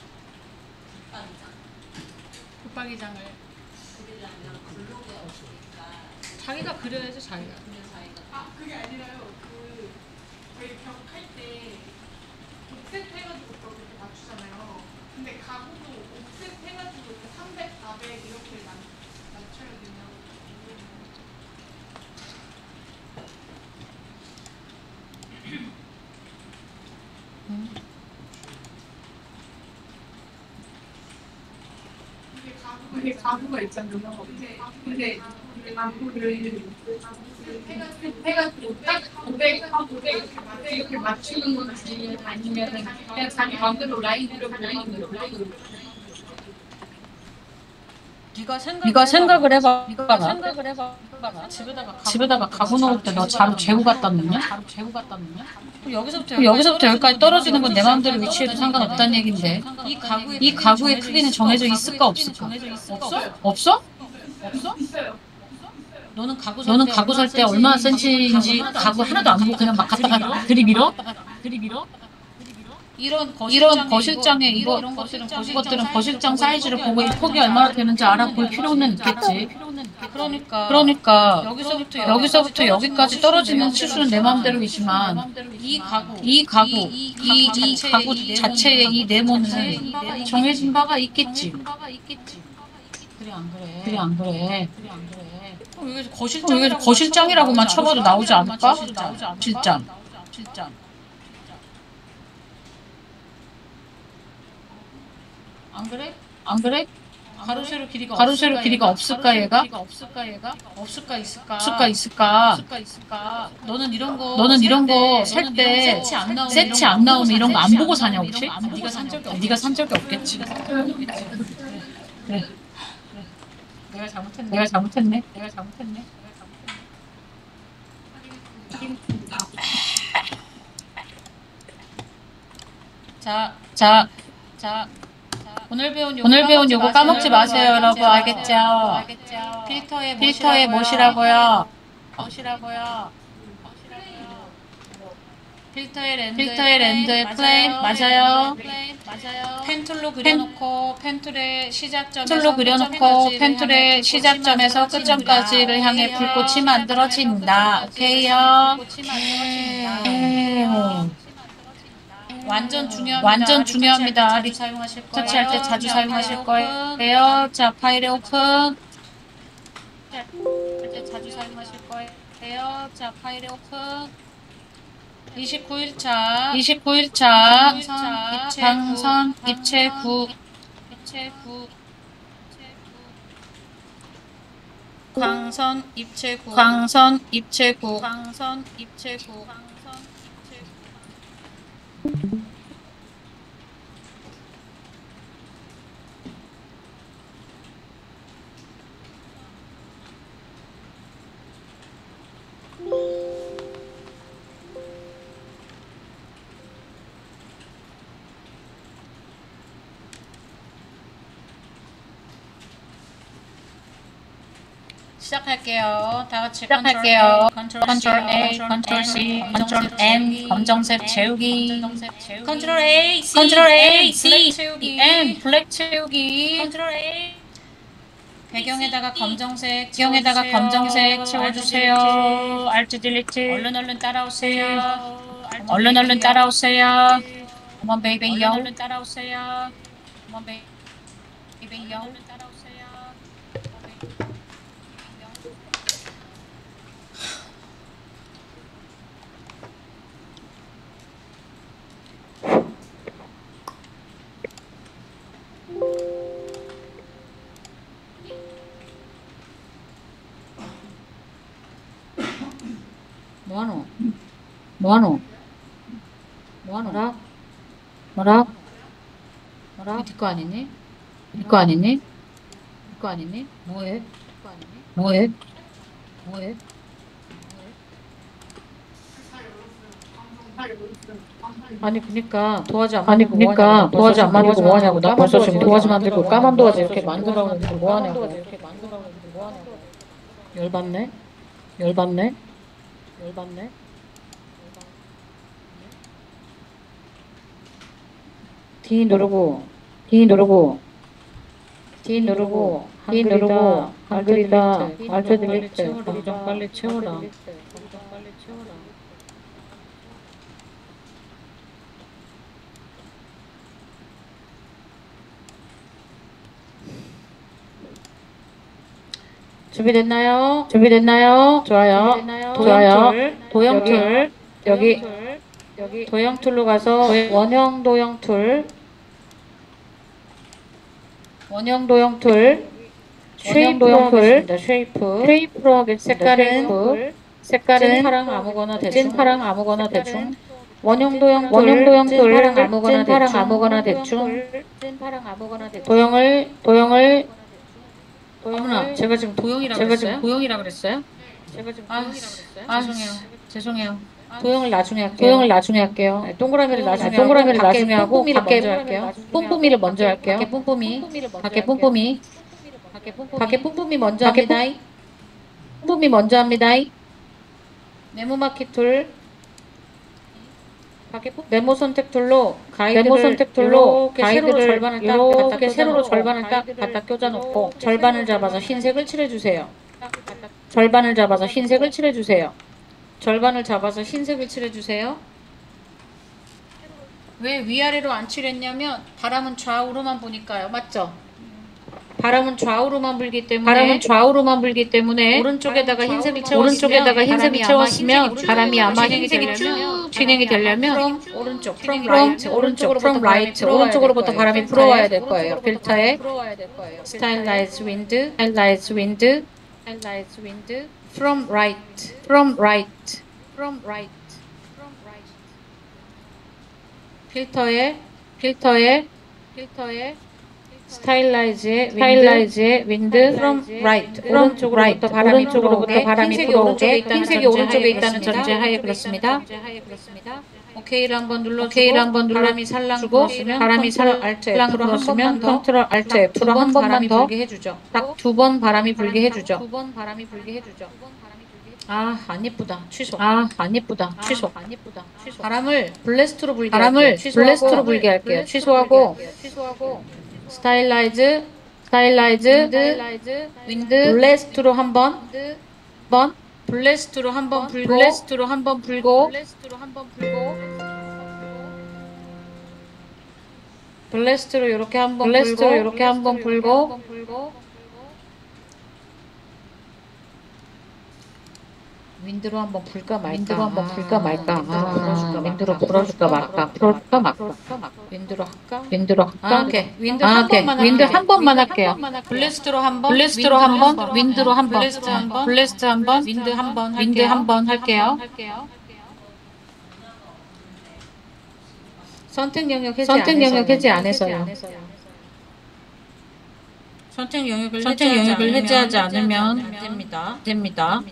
S5: 붙박이장
S1: 붙박이장을
S5: 그리려면 블록에 없으니까
S1: 자기가 그려야죠, 자기가.
S5: 그냥 자기가
S2: 아 그게 아니라요. 그 저희 벽할 때 옵셋 해가지고 그렇게 맞추잖아요. 근데 가구도 옵셋 해가지고 이렇게 300, 400 이렇게 맞춰야 되냐고. 이게 가구가 있잖아요. 근데 가구를 해가지고 딱 500, 500 이렇게 맞추는 건지 아니면 그냥 자기 마음대로 라인으로.
S1: 네가 생각을 해봐. 생각을 해봐. 집에다가 가구 놓을 때 너 자루 재고 갖다 놓냐? 여기서부터 여기까지 떨어지는 건 내 마음대로 위치해도 상관없다는 얘긴데. 이 가구의 크기는 정해져 있을까 없을까? 없어? 너는 가구 살 때 얼마나 센치인지 가구 하나도 안 보고 그냥 막 갖다가 들이밀어? 이런 거실장에 이런 것들은 거실장 사이즈를 보고 이 폭이 얼마나 되는지 알아볼 필요는 있겠지. 그러니까 여기서부터 여기까지 떨어지는 치수는 내 마음대로이지만 이 가구 자체의 이 네모는 정해진 바가 있겠지. 그래 안 그래? 여기 거실장이라고만 쳐봐도 나오지 않을까? 실장. 안 그래? 가로세로 길이가 없을까 얘가? 없을까 있을까? 너는 이런 거 살 때 세치 안 나오면 이런 거 안 보고 사냐 혹시? 네가 산 적이 없겠지. 그래. 내가 잘못했네. 자. 오늘 배운 요거 까먹지 마세요, 여러분. 알겠죠? 필터에 뭐시라고요? 필터에 랜드에 플레임 맞아요. 펜 툴로 그려놓고 펜 툴의 시작점에서 끝점까지를 향해 불꽃이 만들어진다. 오케이요? 완전 중요합니다. 리터치할 때 자주 사용하실 거예요. 자, 파일에 오픈. 자, 파일에 오픈. 29일차 방선 입체 9 광선 입체 9 시작할게요. 다 같이 컨트롤 A, 컨트롤 C, 컨트롤 N, 검정색 채우기. 컨트롤 A, C, N, 블랙 채우기. 컨트롤 A. 배경에다가 검정색 채워주세요. Alt Delete. 얼른 따라오세요. Come on, baby, yo. Come on, baby, yo. 따라오세요. 뭐하노? 뭐하노? 뭐하노? 뭐라? 니거 아니니? 니거 아니니? 니거 아니니? 뭐해? 뭐해? 뭐해? 아니 그니까 도화지 안 만들고 뭐하냐고. 나 벌써 지금 도화지 만들고 까만 도화지 이렇게 만들어놓고 뭐하냐고. 열받네. D 누르고 한글이다 알트 딜리트 거기 좀 빨리 채워라. 준비됐나요? 좋아요. 도형 툴 여기 도형 툴로 가서 원형 도형 툴 쉐이프로 하겠습니다. 색깔은 파랑 아무거나 대충 원형 도형 툴 아무거나 대충 도형을 어머나 제가 지금 도형이라 그랬어요? 죄송해요. 도형을 나중에 할게요. 네, 동그라미를 나중에 하고 뿜뿜이를 먼저 할게요. 밖에 뿜뿜이 먼저 합니다. 네모 마키 툴 메모 선택 툴로 가이드를 이렇게 세로로 절반을 딱 갖다 꽂아 놓고 절반을 잡아서 흰색을 칠해주세요. 왜 위아래로 안 칠했냐면 바람은 좌우로만 부니까요. 맞죠? 바람은 좌우로만 불기 때문에 오른쪽에다가 흰색을 채웠으면 바람이 아마 흰색이 쭉 진행이 되려면 from right 오른쪽으로부터 바람이 불어와야 될 거예요. 필터에 Stylize wind from right 필터에 스타일라이즈의 윈드 from right 오른쪽으로부터 바람이 불어오게 흰색이 오른쪽에 있다는 전제하에 그렇습니다. 오케이를 한번 눌러주고 바람이 살랑주고 바람이 살랑으로 불었으면 컨트롤 알트 F로 한 번만 더 딱 2번 바람이 불게 해주죠. 안 예쁘다. 취소. 바람을 블래스트로 불게 할게요. 취소하고 스타일라이즈 윈드 블래스트로 한번 불고 블래스트로 이렇게 한번 불고 윈드로 한번 불까 말까. 윈드로 불어줄까 말까. 윈드로 할까? 오케이. 윈드 한 번만 할게요. 블래스트로 한 번, 윈드로 한 번, 블래스트 한 번, 윈드 한 번 할게요. 선택 영역 해제 안 해서요. 선택 영역을 해제하지 않으면 됩니다.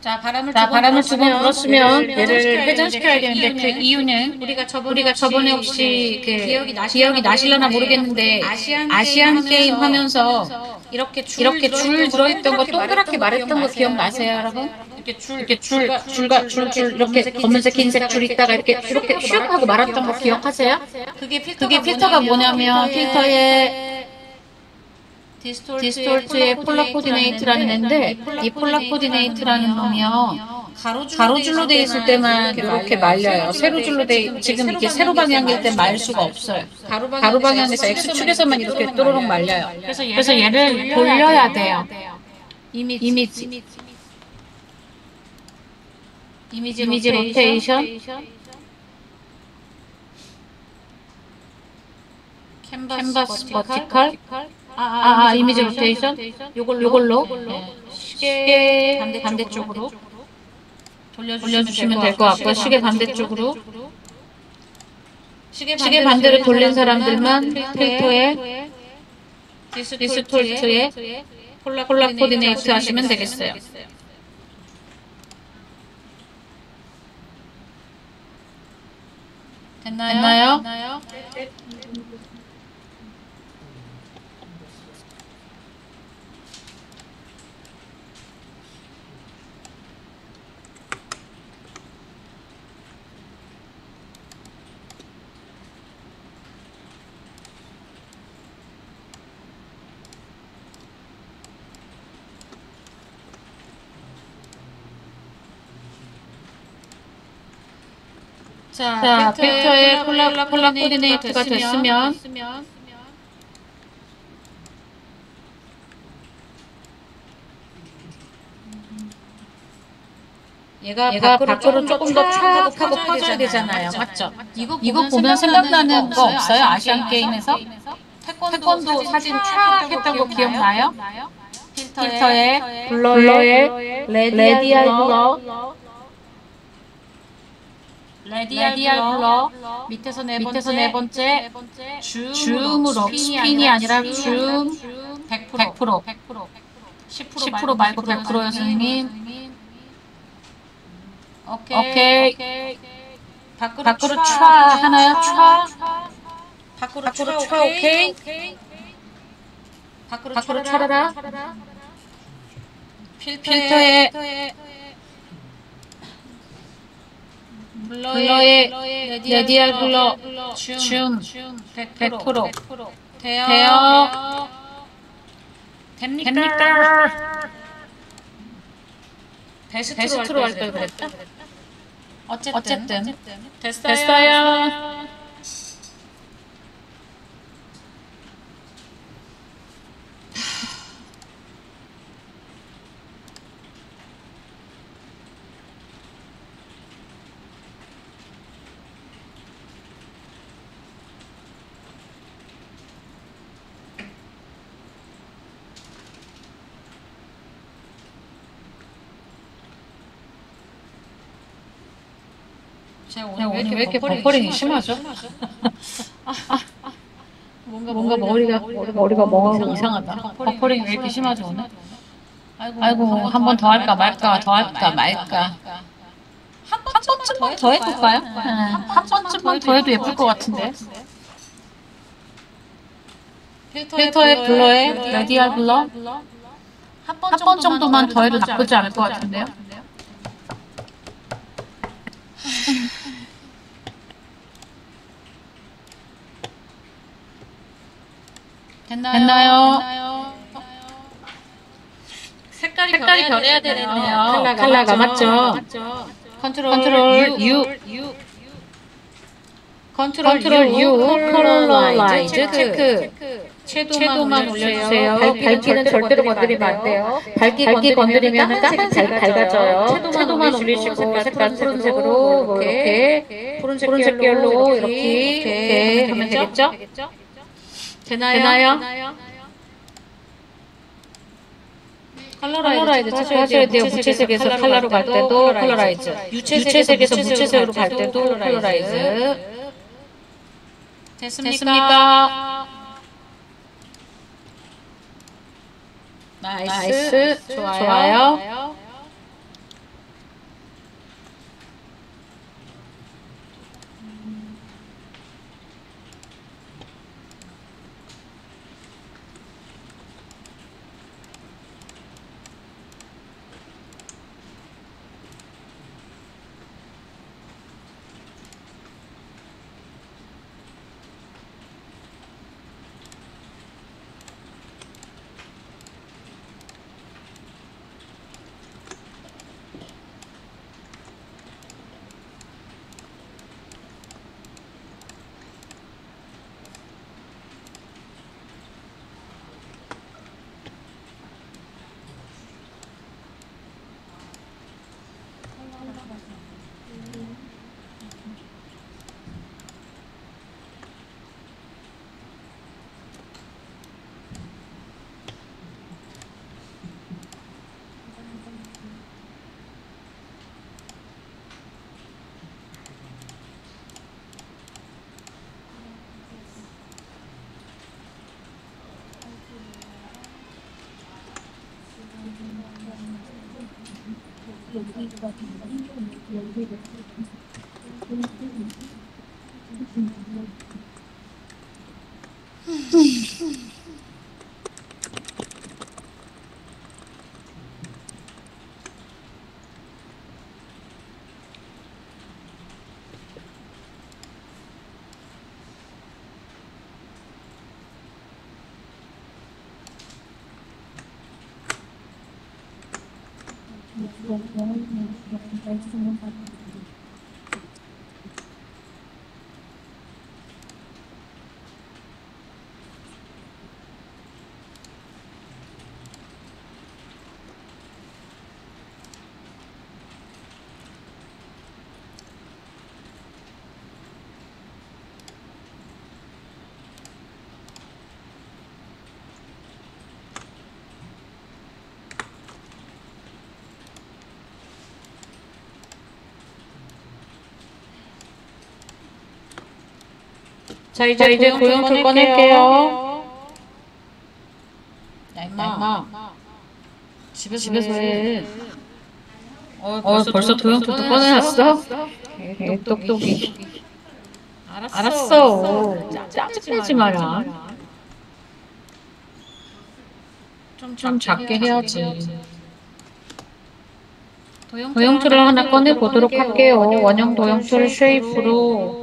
S1: 자, 바람을 두 번 불었으면 얘를 회전시켜야 되는데 그 이유는 우리가 저번에 혹시 그 기억이 나실려나 모르겠는데 아시안 게임 하면서 이렇게 줄 들어있던 거 동그랗게 말했던 거 기억나세요, 여러분? 이렇게 줄 이렇게 검은색 흰색 줄 있다가 이렇게 슉 하고 말았던 거 기억하세요? 그게 필터가 뭐냐면 필터에 디스톨트의 폴라 코디네이트라는 애인데 이 폴라 코디네이트라는 놈이요 가로줄로 돼 있을 때만 이렇게 말려요. 세로줄로 돼 지금 이게 세로 방향일 때 말 수가 없어요. 가로 방향에서 X축에서만 이렇게 또로록 말려요. 그래서 얘를 돌려야 돼요. 이미지 로테이션 캔버스 버티컬 이미지 로테이션 요걸로 시계 반대쪽으로 돌려주시면 될 것 같고 시계 반대쪽으로 시계 반대로 돌린 사람들만 필터에 디스톨트에 폴라 코디네이트 하시면 되겠어요. 됐나요? 자, 필터에 폴라 코디네이트가 됐으면 얘가 밖으로 조금 더 촥 하고 퍼져야 되잖아요. 맞죠? 이거 보면 생각나는 거 없어요? 아시안 게임에서? 태권도 사진 촥 했던 거 기억나요? 필터에 블러에 레디알 블러 밑에서 네 번째 줌으로 스핀이 아니라 줌 100% 10% 말고 100%요 선생님. 오케이. 밖으로 촤 하나요? 밖으로 촤 오케이. 밖으로 촤라라. 필터에 블러에 레디알 블러 줌 100% 됩니까? 베스트로 할 걸 그랬다? 어쨌든 됐어요. 오늘 왜 이렇게 버퍼링이 심하죠? 뭔가 머리가 멍하고 이상하다. 버퍼링이 왜 이렇게 심하죠 오늘? 아이고 한 번 더 할까 말까 한 번쯤만 더 해볼까요? 한 번쯤만 더 해도 예쁠 것 같은데. 필터에 블러에 레디알 블러 한 번 정도만 더 해도 나쁘지 않을 것 같은데요. 됐나요? 색깔이 변해야 되네요. 컬러가 맞죠? 컨트롤 U 컬러라이즈 체크. 채도만 올려주세요. 밝기는 절대로 건드리면 안 돼요. 밝기 건드리면 까만색이 밝아져요. 채도만 올리시고 색깔 푸른색으로 이렇게 푸른색 계열로 이렇게 하면 되겠죠? 되나요? 컬러라이즈 하셔야 돼요. 무채색에서 컬러로 갈 때도 컬러라이즈. 유채색에서 무채색으로 갈 때도 컬러라이즈. 됐습니까? 나이스. 좋아요. 자, 이제 도형틀 꺼낼게요. 야, 임마. 집에서 해. 벌써 도형틀도 꺼내놨어? 똑똑이. 알았어. 짜증내지 마라. 좀 작게 해야지. 도형틀을 하나 꺼내보도록 할게요. 원형 도형틀 쉐입으로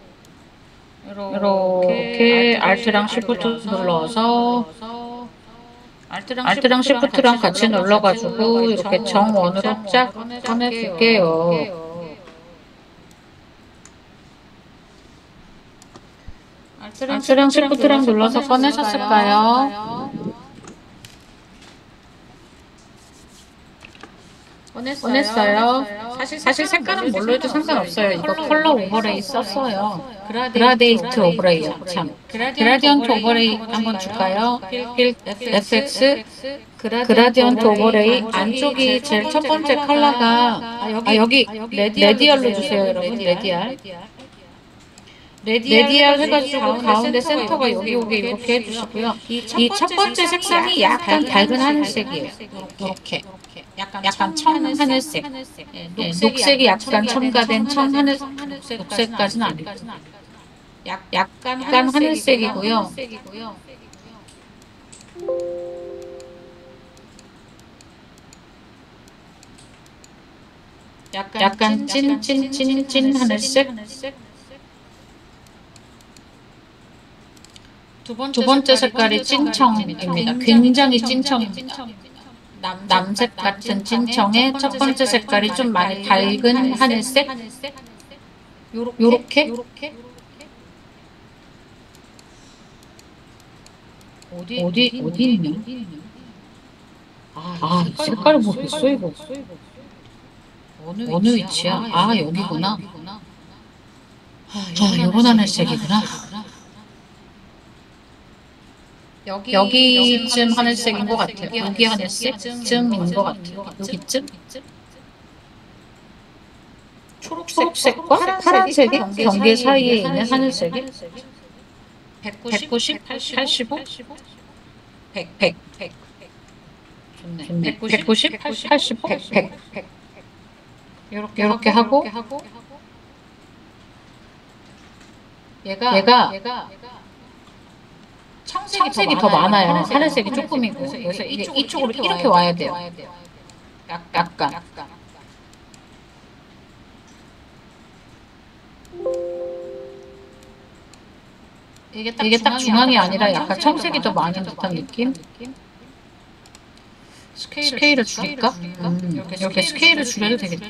S1: 이렇게 Alt랑 Shift 눌러서 Alt랑 Shift랑 같이 눌러가지고 이렇게 정원으로 쫙 꺼내줄게요. Alt랑 Shift랑 눌러서 꺼내셨을까요? 꺼냈어요. 사실 색깔은 뭘로 해도 상관없어요. 이거 컬러 오버레이 썼어요. 그라데이트 오버레이 참. 그라디언트 오버레이 한번 줄까요? 필 FX 그라디언트 오버레이 안쪽이 제일 첫 번째 컬러가 여기 레디얼로 주세요, 여러분. 레디얼 해가지고 가운데 센터가 여기 오게 이렇게 해주시고요. 이 첫 번째 색상이 약간 밝은 하늘색이에요. 이렇게. 약간 청하늘색. 녹색이 약간 첨가된 녹색까지는 아니고. 약간 하늘색이고요. 약간 찐 하늘색. 두 번째 색깔이 찐청입니다. 굉장히 찐청입니다. 남색 같은 찐청에 첫 번째 색깔이 좀 많이 밝은 하늘색. 요렇게. 어디 있냐? 색깔을 모르겠어, 이거. 어느 위치야? 여기구나. 요런 하늘색이구나. 여기쯤 하늘색인 것 같아요. 여기 하늘색쯤인 것 같아요. 여기쯤? 초록색과 파란색이 경계 사이에 있는 하늘색이 190, 85, 100. 좋네. 190, 85, 100. 이렇게 하고 얘가 청색이 더 많아요. 하늘색이 조금이고. 그래서 이쪽으로 이렇게 와야 돼요. 약간. 이게 딱 중앙이 아니라 약간 청색이 더 많은 듯한 느낌? 스케일을 줄일까? 이렇게 스케일을 줄여도 되겠다.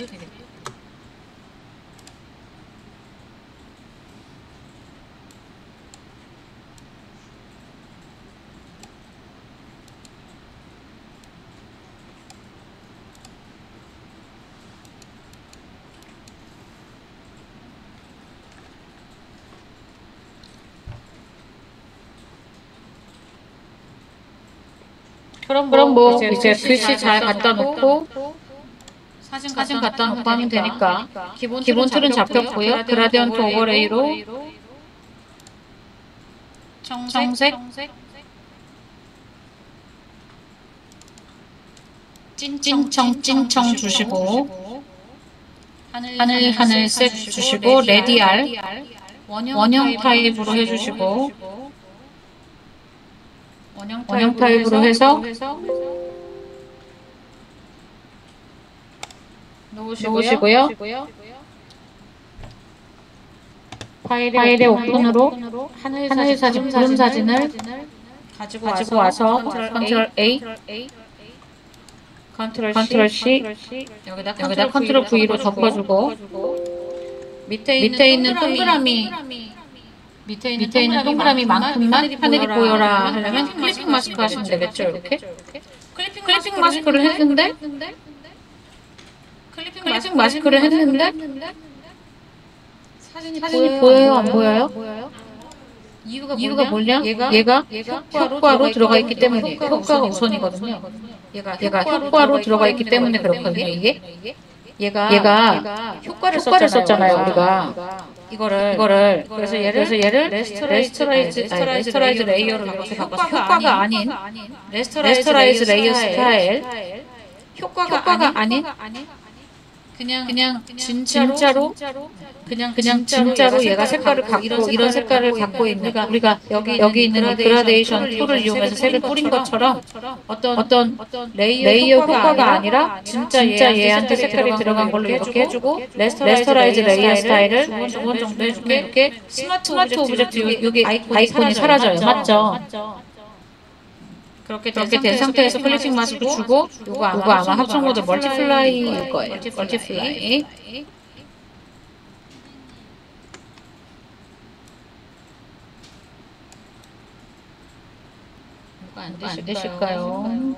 S1: 그럼 뭐 이제 글씨 잘 갖다 놓고 사진 갖다 놓고 하면 되니까 기본 틀은 잡혔고요. 그라디언트 오버레이로 청색 찐청 주시고 하늘색 주시고 레디알 원형 타입으로 해주시고 원형 타입으로 해서 놓으시고요. 파일의 오픈으로 하늘 사진, 구름 사진을 가지고 와서 컨트롤 A, 컨트롤 C, 여기다 컨트롤 V로 덮어주고 밑에 있는 동그라미만큼만 하늘이 보여라 하려면 클리핑 마스크 하시면 되겠죠. 이렇게 클리핑 마스크를 했는데 사진이 보여요, 안 보여요? 이유가 뭐냐? 얘가 효과로 들어가 있기 때문에 효과가 우선이거든요. 얘가 효과로 들어가 있기 때문에 그렇거든요. 이게 얘가 효과를 썼잖아요. 우리가 이거를 그래서 얘를 레스터라이즈 레이어로 이렇게 바꿔서 효과가 아닌 레스터라이즈 레이어 스타일 효과가 아닌 그냥 진짜로 얘가 색깔을 갖고 이런 색깔을 갖고 있는 우리가 여기 있는 이 그라데이션 툴을 이용해서 색을 뿌린 것처럼 어떤 레이어 효과가 아니라 진짜 얘한테 색깔이 들어간 걸로 이렇게 해주고 레스터라이즈 레이어 스타일을 두 번 정도 해주면 이렇게 스마트 오브젝트 여기 아이콘이 사라져요. 맞죠? 그렇게 된 상태에서 클리핑 마스크 주고 이거 아마 합성 모드 멀티플라이일 거예요. 멀티플라이. 뭐가 안 되실까요?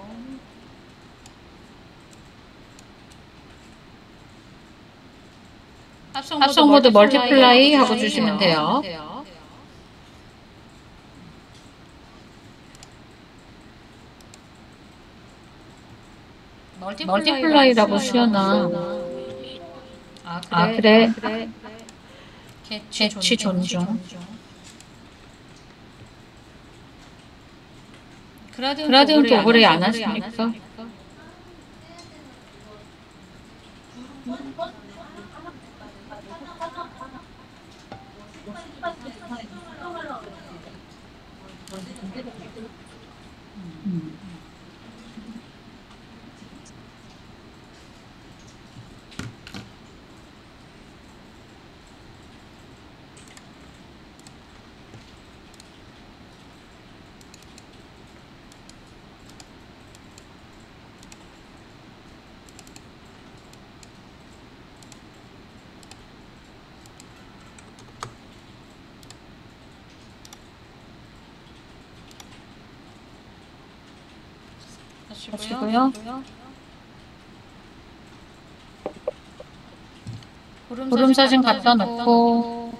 S1: 합성 모드 멀티플라이 하고 주시면 돼요. 멀티플라이라고 쓰여나. 그래. 개취 존중. 그라디언트 오버레이 안 하십니까? 하시고요. 구름 사진 갖다 놓고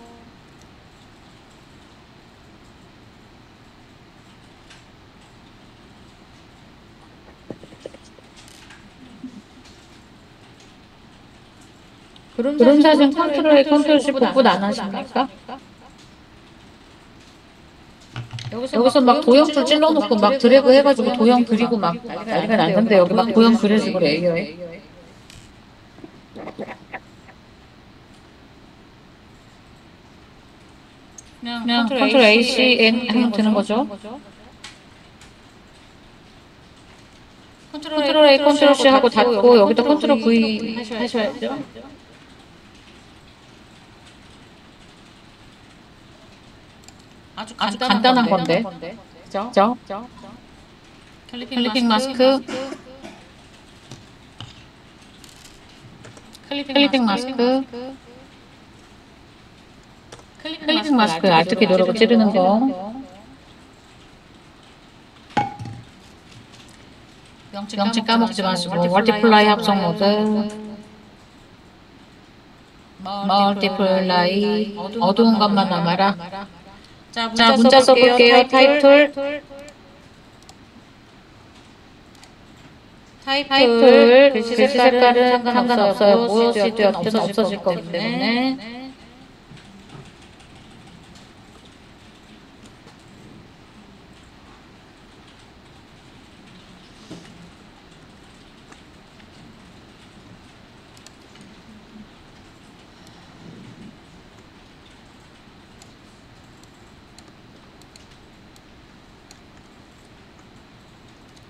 S1: 구름 사진 컨트롤 A, 컨트롤 C 복붙 안 하십니까? 여기서 막 도형줄 찔러놓고 막 드래그 해가지고 도형 그리고 막 난리가 났는데 여기 막 도형 그려주고 레이어에 그냥 컨트롤 A, C, N 하면 되는 거죠. 컨트롤 A, 컨트롤 C 하고 닫고 여기다 컨트롤 V 하셔야죠. 아주 간단한 건데. 그죠? 클리핑 마스크. 클리핑 마스크 알트키 누르고 찌르는 거. 명칭 까먹지 마시고 멀티플라이 합성 모드. 멀티플라이 어두운 것만 남아라. 자, 문자 써볼게요. 타이틀 글씨 색깔은 상관없어요. 무엇이 되었든 없어질 거기 때문에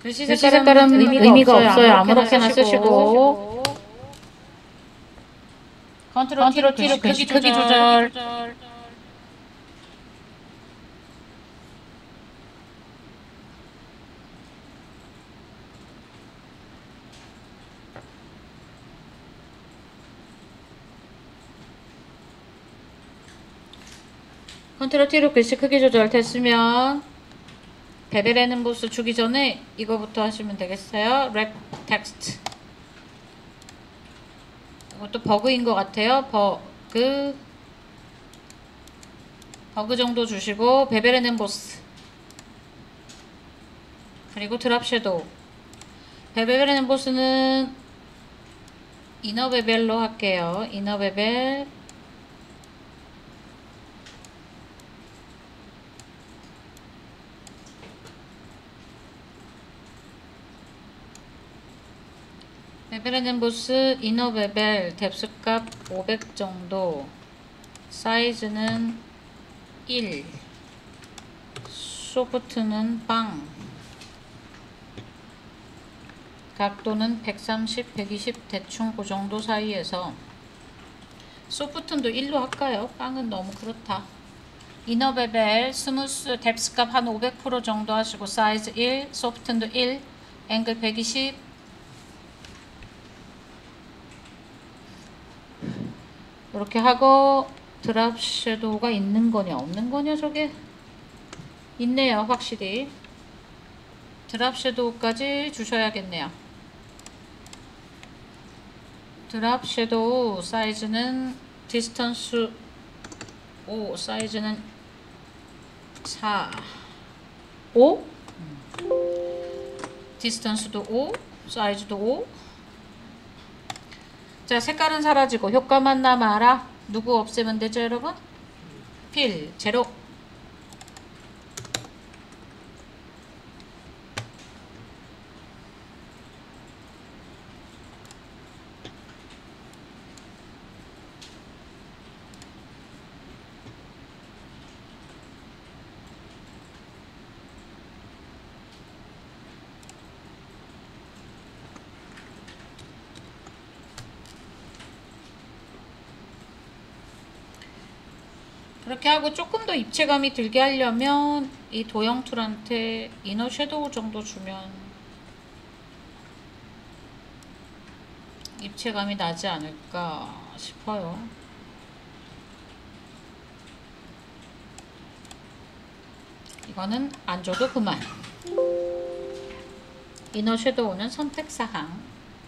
S1: 글씨 색깔은 의미가 없어요. 아무렇게나 쓰시고. 컨트롤 T로 글씨 크기 조절. 컨트롤 T로 글씨 크기 조절 됐으면 베벨 엠보스 주기 전에 이거부터 하시면 되겠어요. 랩 텍스트. 이것도 버그인 것 같아요. 버그 정도 주시고 베벨 엠보스 그리고 드랍 섀도우. 베벨 엠보스는 이너 베벨로 할게요. 이너 베벨. 베벨 엠보스 이너 베벨 뎁스값 500 정도. 사이즈는 1. 소프트는 빵. 각도는 130, 120 대충 그 정도 사이에서. 소프트도 1로 할까요? 빵은 너무 그렇다. 이너 베벨 스무스 뎁스값 한 500% 정도 하시고 사이즈 1, 소프트도 1, 앵글 120. 이렇게 하고 드랍 섀도우가 있는 거냐 없는 거냐 저게 있네요. 확실히 드랍 섀도우까지 주셔야겠네요. 드랍 섀도우 사이즈는 디스턴스 5 사이즈는 4 5 디스턴스도 5 사이즈도 5. 자, 색깔은 사라지고 효과만 남아라. 누구 없애면 되죠, 여러분? 필, 제로. 그렇게 하고 조금 더 입체감이 들게 하려면 이 도형 툴한테 이너 섀도우 정도 주면 입체감이 나지 않을까 싶어요. 이거는 안 줘도 그만. 이너 섀도우는 선택사항.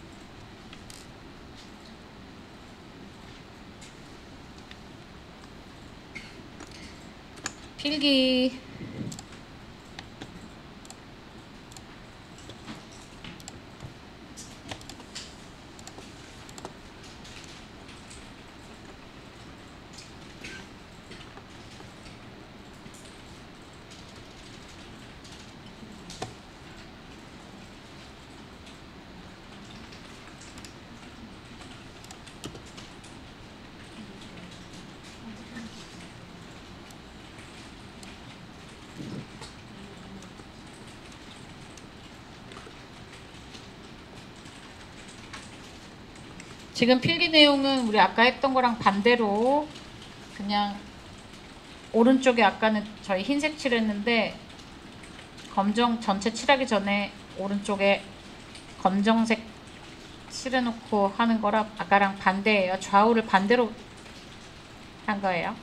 S1: 필기. 지금 필기 내용은 우리 아까 했던 거랑 반대로 그냥 오른쪽에 아까는 저희 흰색 칠했는데 검정 전체 칠하기 전에 오른쪽에 검정색 칠해놓고 하는 거라 아까랑 반대예요. 좌우를 반대로 한 거예요.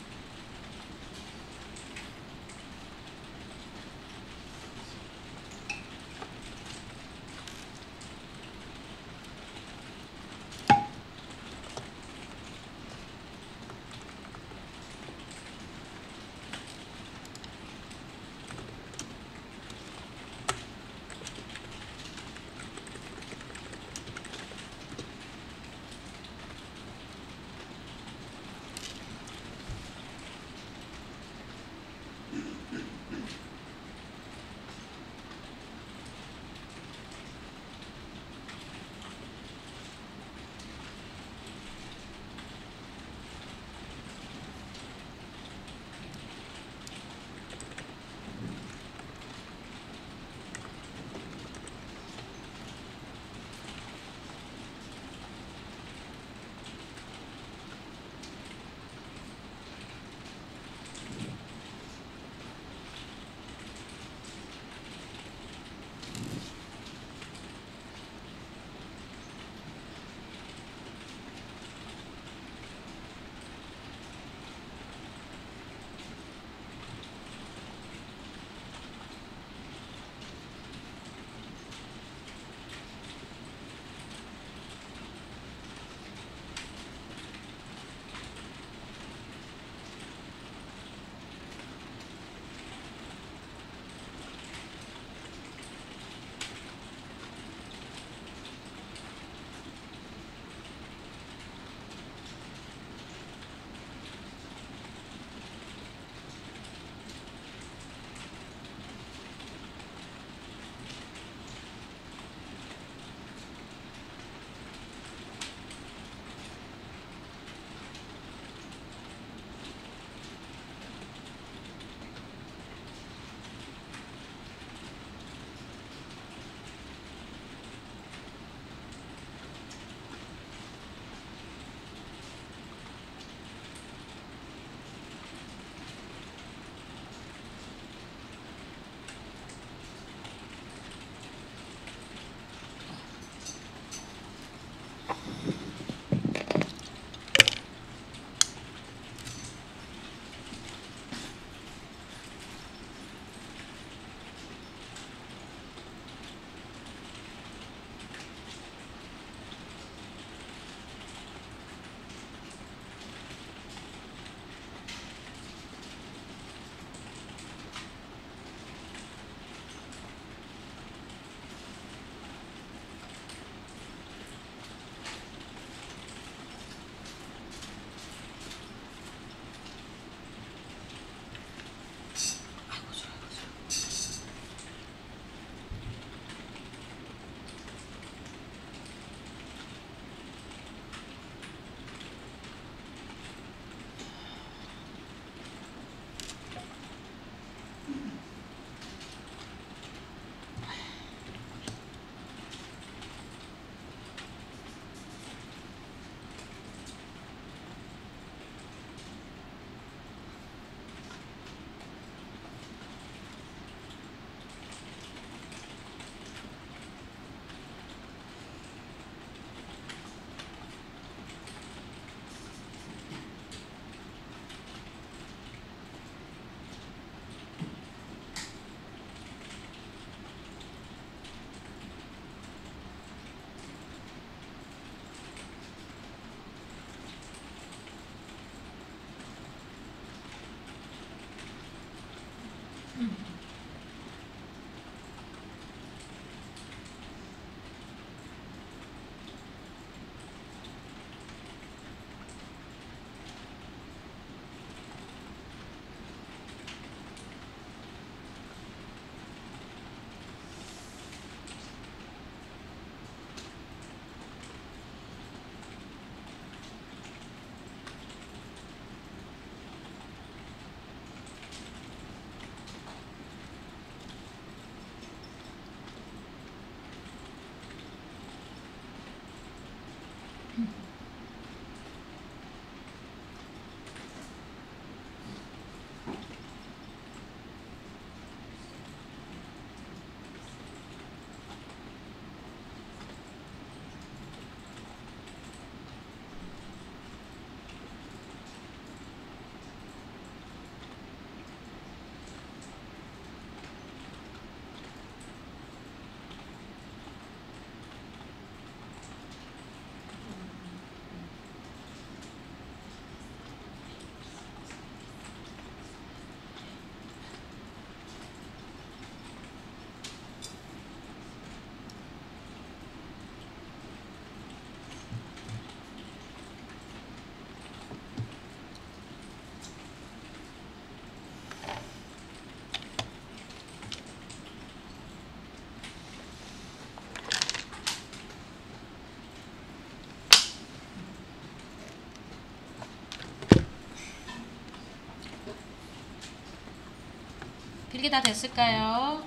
S1: 필기 다 됐을까요?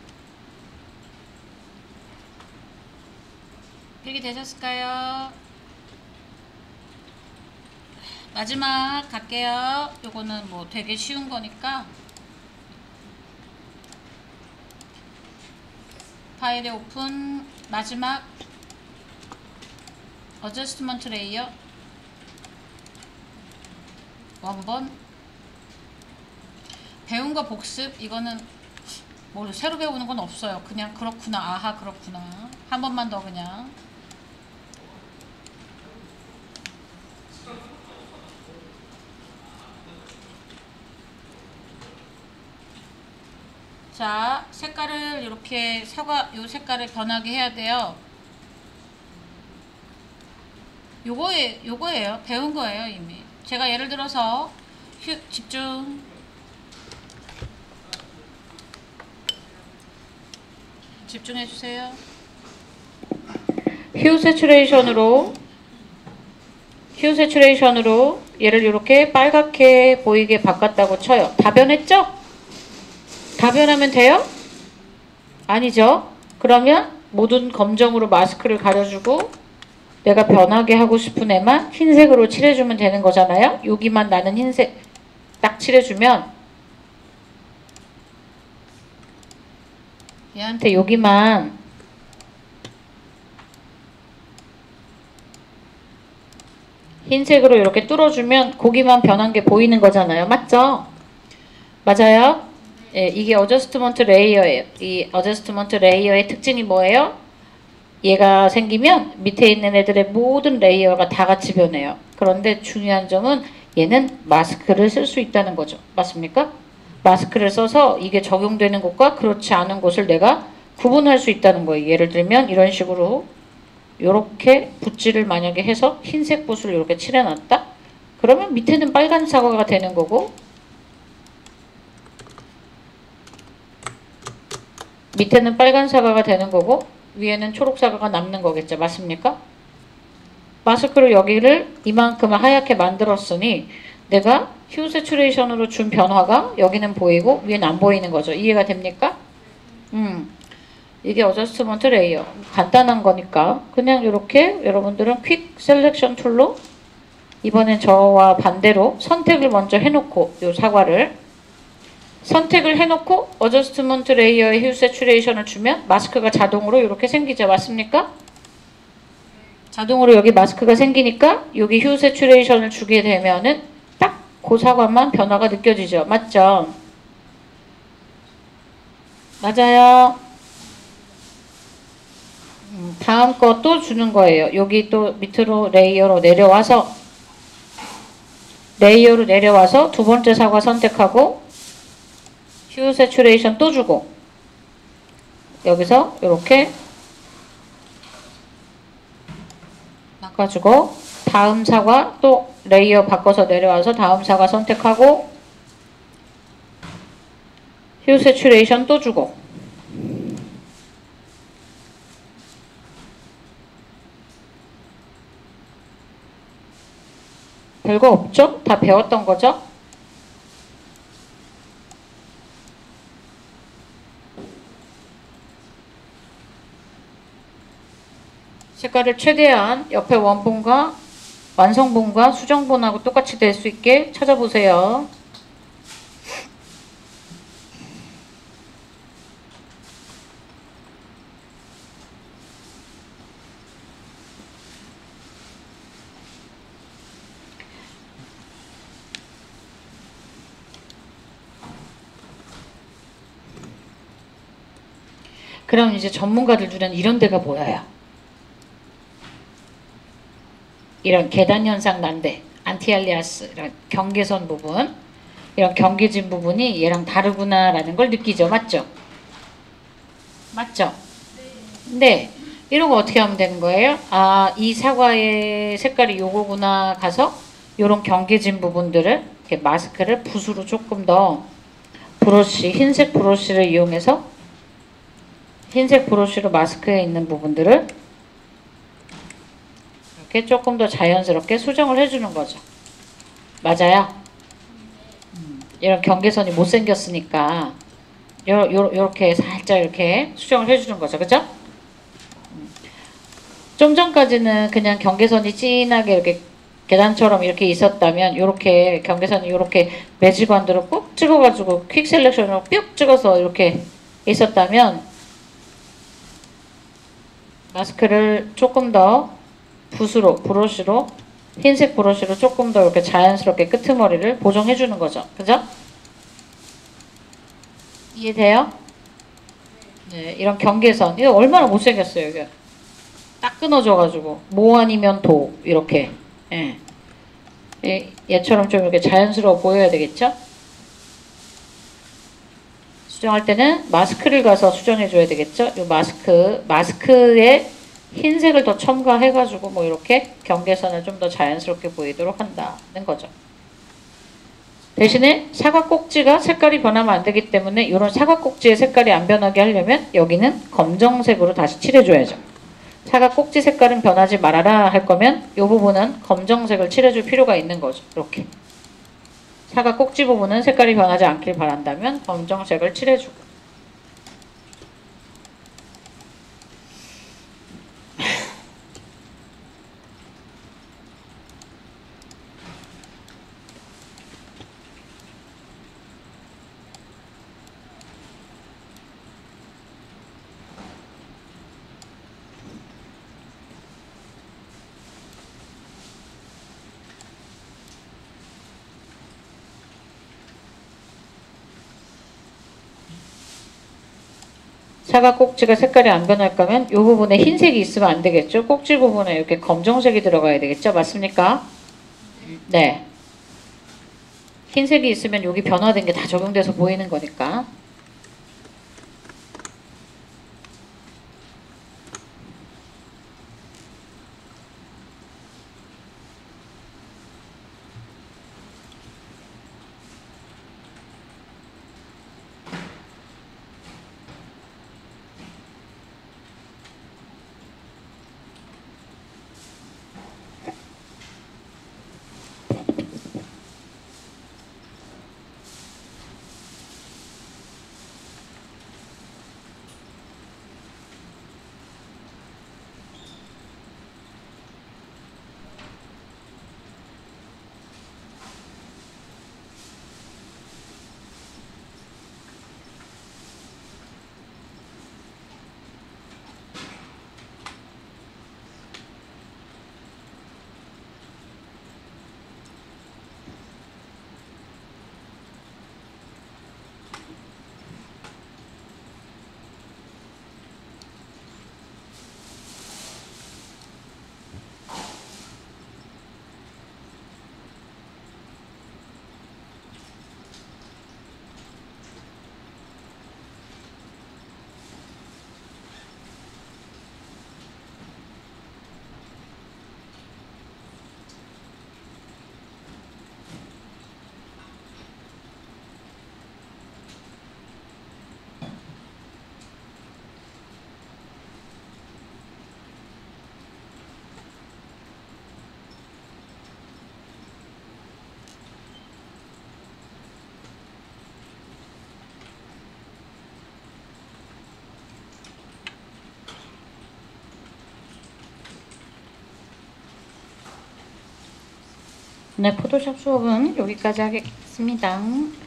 S1: 필기 되셨을까요? 마지막 갈게요. 요거는 뭐 되게 쉬운 거니까 파일에 오픈. 마지막 어저스트먼트 레이어 원본. 배운 거 복습. 이거는 뭐 새로 배우는 건 없어요. 그냥 그렇구나, 아하 그렇구나. 한 번만 더 그냥. 자, 색깔을 이렇게 요 색깔을 변하게 해야 돼요. 요거예요. 배운 거예요, 이미. 제가 예를 들어서 집중. 집중해 주세요. 휴 세츄레이션으로 얘를 이렇게 빨갛게 보이게 바꿨다고 쳐요. 다 변했죠? 다 변하면 돼요? 아니죠. 그러면 모든 검정으로 마스크를 가려주고 내가 변하게 하고 싶은 애만 흰색으로 칠해주면 되는 거잖아요. 여기만 나는 흰색 딱 칠해주면 얘한테 여기만 흰색으로 이렇게 뚫어주면 거기만 변한 게 보이는 거잖아요. 맞죠? 맞아요? 예, 이게 어저스트먼트 레이어예요. 이 어저스트먼트 레이어의 특징이 뭐예요? 얘가 생기면 밑에 있는 애들의 모든 레이어가 다 같이 변해요. 그런데 중요한 점은 얘는 마스크를 쓸 수 있다는 거죠. 맞습니까? 마스크를 써서 이게 적용되는 곳과 그렇지 않은 곳을 내가 구분할 수 있다는 거예요. 예를 들면 이런 식으로 이렇게 붓질을 만약에 해서 흰색 붓을 이렇게 칠해놨다? 그러면 밑에는 빨간 사과가 되는 거고 밑에는 빨간 사과가 되는 거고 위에는 초록 사과가 남는 거겠죠. 맞습니까? 마스크로 여기를 이만큼을 하얗게 만들었으니 내가 휴 세츄레이션으로 준 변화가 여기는 보이고 위에는 안 보이는 거죠. 이해가 됩니까? 이게 어저스트먼트 레이어. 간단한 거니까 그냥 이렇게 여러분들은 퀵 셀렉션 툴로 이번엔 저와 반대로 선택을 먼저 해놓고 이 사과를 선택을 해놓고 어저스트먼트 레이어에 휴 세츄레이션을 주면 마스크가 자동으로 이렇게 생기죠. 맞습니까? 자동으로 여기 마스크가 생기니까 여기 휴 세츄레이션을 주게 되면은 딱 그 사과만 변화가 느껴지죠. 맞죠? 맞아요. 다음 거 또 주는 거예요. 여기 또 밑으로 레이어로 내려와서 두 번째 사과 선택하고 휴 세츄레이션 또 주고 여기서 이렇게 바꿔주고 다음 사과 또 레이어 바꿔서 내려와서 다음 사과 선택하고 휴 세츄레이션 또 주고 별거 없죠? 다 배웠던 거죠? 색깔을 최대한 옆에 원본과 완성본과 수정본하고 똑같이 될 수 있게 찾아보세요. 그럼 이제 전문가들 눈에는 이런 데가 보여요. 이런 계단 현상 난데 안티알리아스 이런 경계선 부분 이런 경계진 부분이 얘랑 다르구나라는 걸 느끼죠. 맞죠? 맞죠? 네. 이런 거 어떻게 하면 되는 거예요? 아, 이 사과의 색깔이 요거구나 가서 요런 경계진 부분들을 이렇게 마스크를 붓으로 조금 더 브러쉬, 흰색 브러쉬를 이용해서 흰색 브러쉬로 마스크에 있는 부분들을 이렇게 조금 더 자연스럽게 수정을 해주는 거죠. 맞아요? 이런 경계선이 못생겼으니까 요렇게 살짝 이렇게 수정을 해주는 거죠. 그죠? 좀 전까지는 그냥 경계선이 진하게 이렇게 계단처럼 이렇게 있었다면 요렇게 경계선이 요렇게 매직원으로 꾹 찍어가지고 퀵 셀렉션으로 뿅 찍어서 이렇게 있었다면 마스크를 조금 더 브러쉬로 흰색 브러쉬로 조금 더 이렇게 자연스럽게 끄트머리를 보정해 주는 거죠. 그죠? 이해돼요? 네, 이런 경계선 이거 얼마나 못생겼어요. 이게 딱 끊어져가지고 모 아니면 도 이렇게 예. 얘처럼 좀 이렇게 자연스러워 보여야 되겠죠? 수정할 때는 마스크를 가서 수정해 줘야 되겠죠? 이 마스크에 흰색을 더 첨가해가지고 뭐 이렇게 경계선을 좀 더 자연스럽게 보이도록 한다는 거죠. 대신에 사과 꼭지가 색깔이 변하면 안 되기 때문에 이런 사과 꼭지의 색깔이 안 변하게 하려면 여기는 검정색으로 다시 칠해줘야죠. 사과 꼭지 색깔은 변하지 말아라 할 거면 이 부분은 검정색을 칠해줄 필요가 있는 거죠. 이렇게 사과 꼭지 부분은 색깔이 변하지 않길 바란다면 검정색을 칠해주고 사과 꼭지가 색깔이 안 변할 거면 이 부분에 흰색이 있으면 안 되겠죠. 꼭지 부분에 이렇게 검정색이 들어가야 되겠죠. 맞습니까? 네. 흰색이 있으면 여기 변화된 게 다 적용돼서 보이는 거니까. 네, 포토샵 수업은 여기까지 하겠습니다.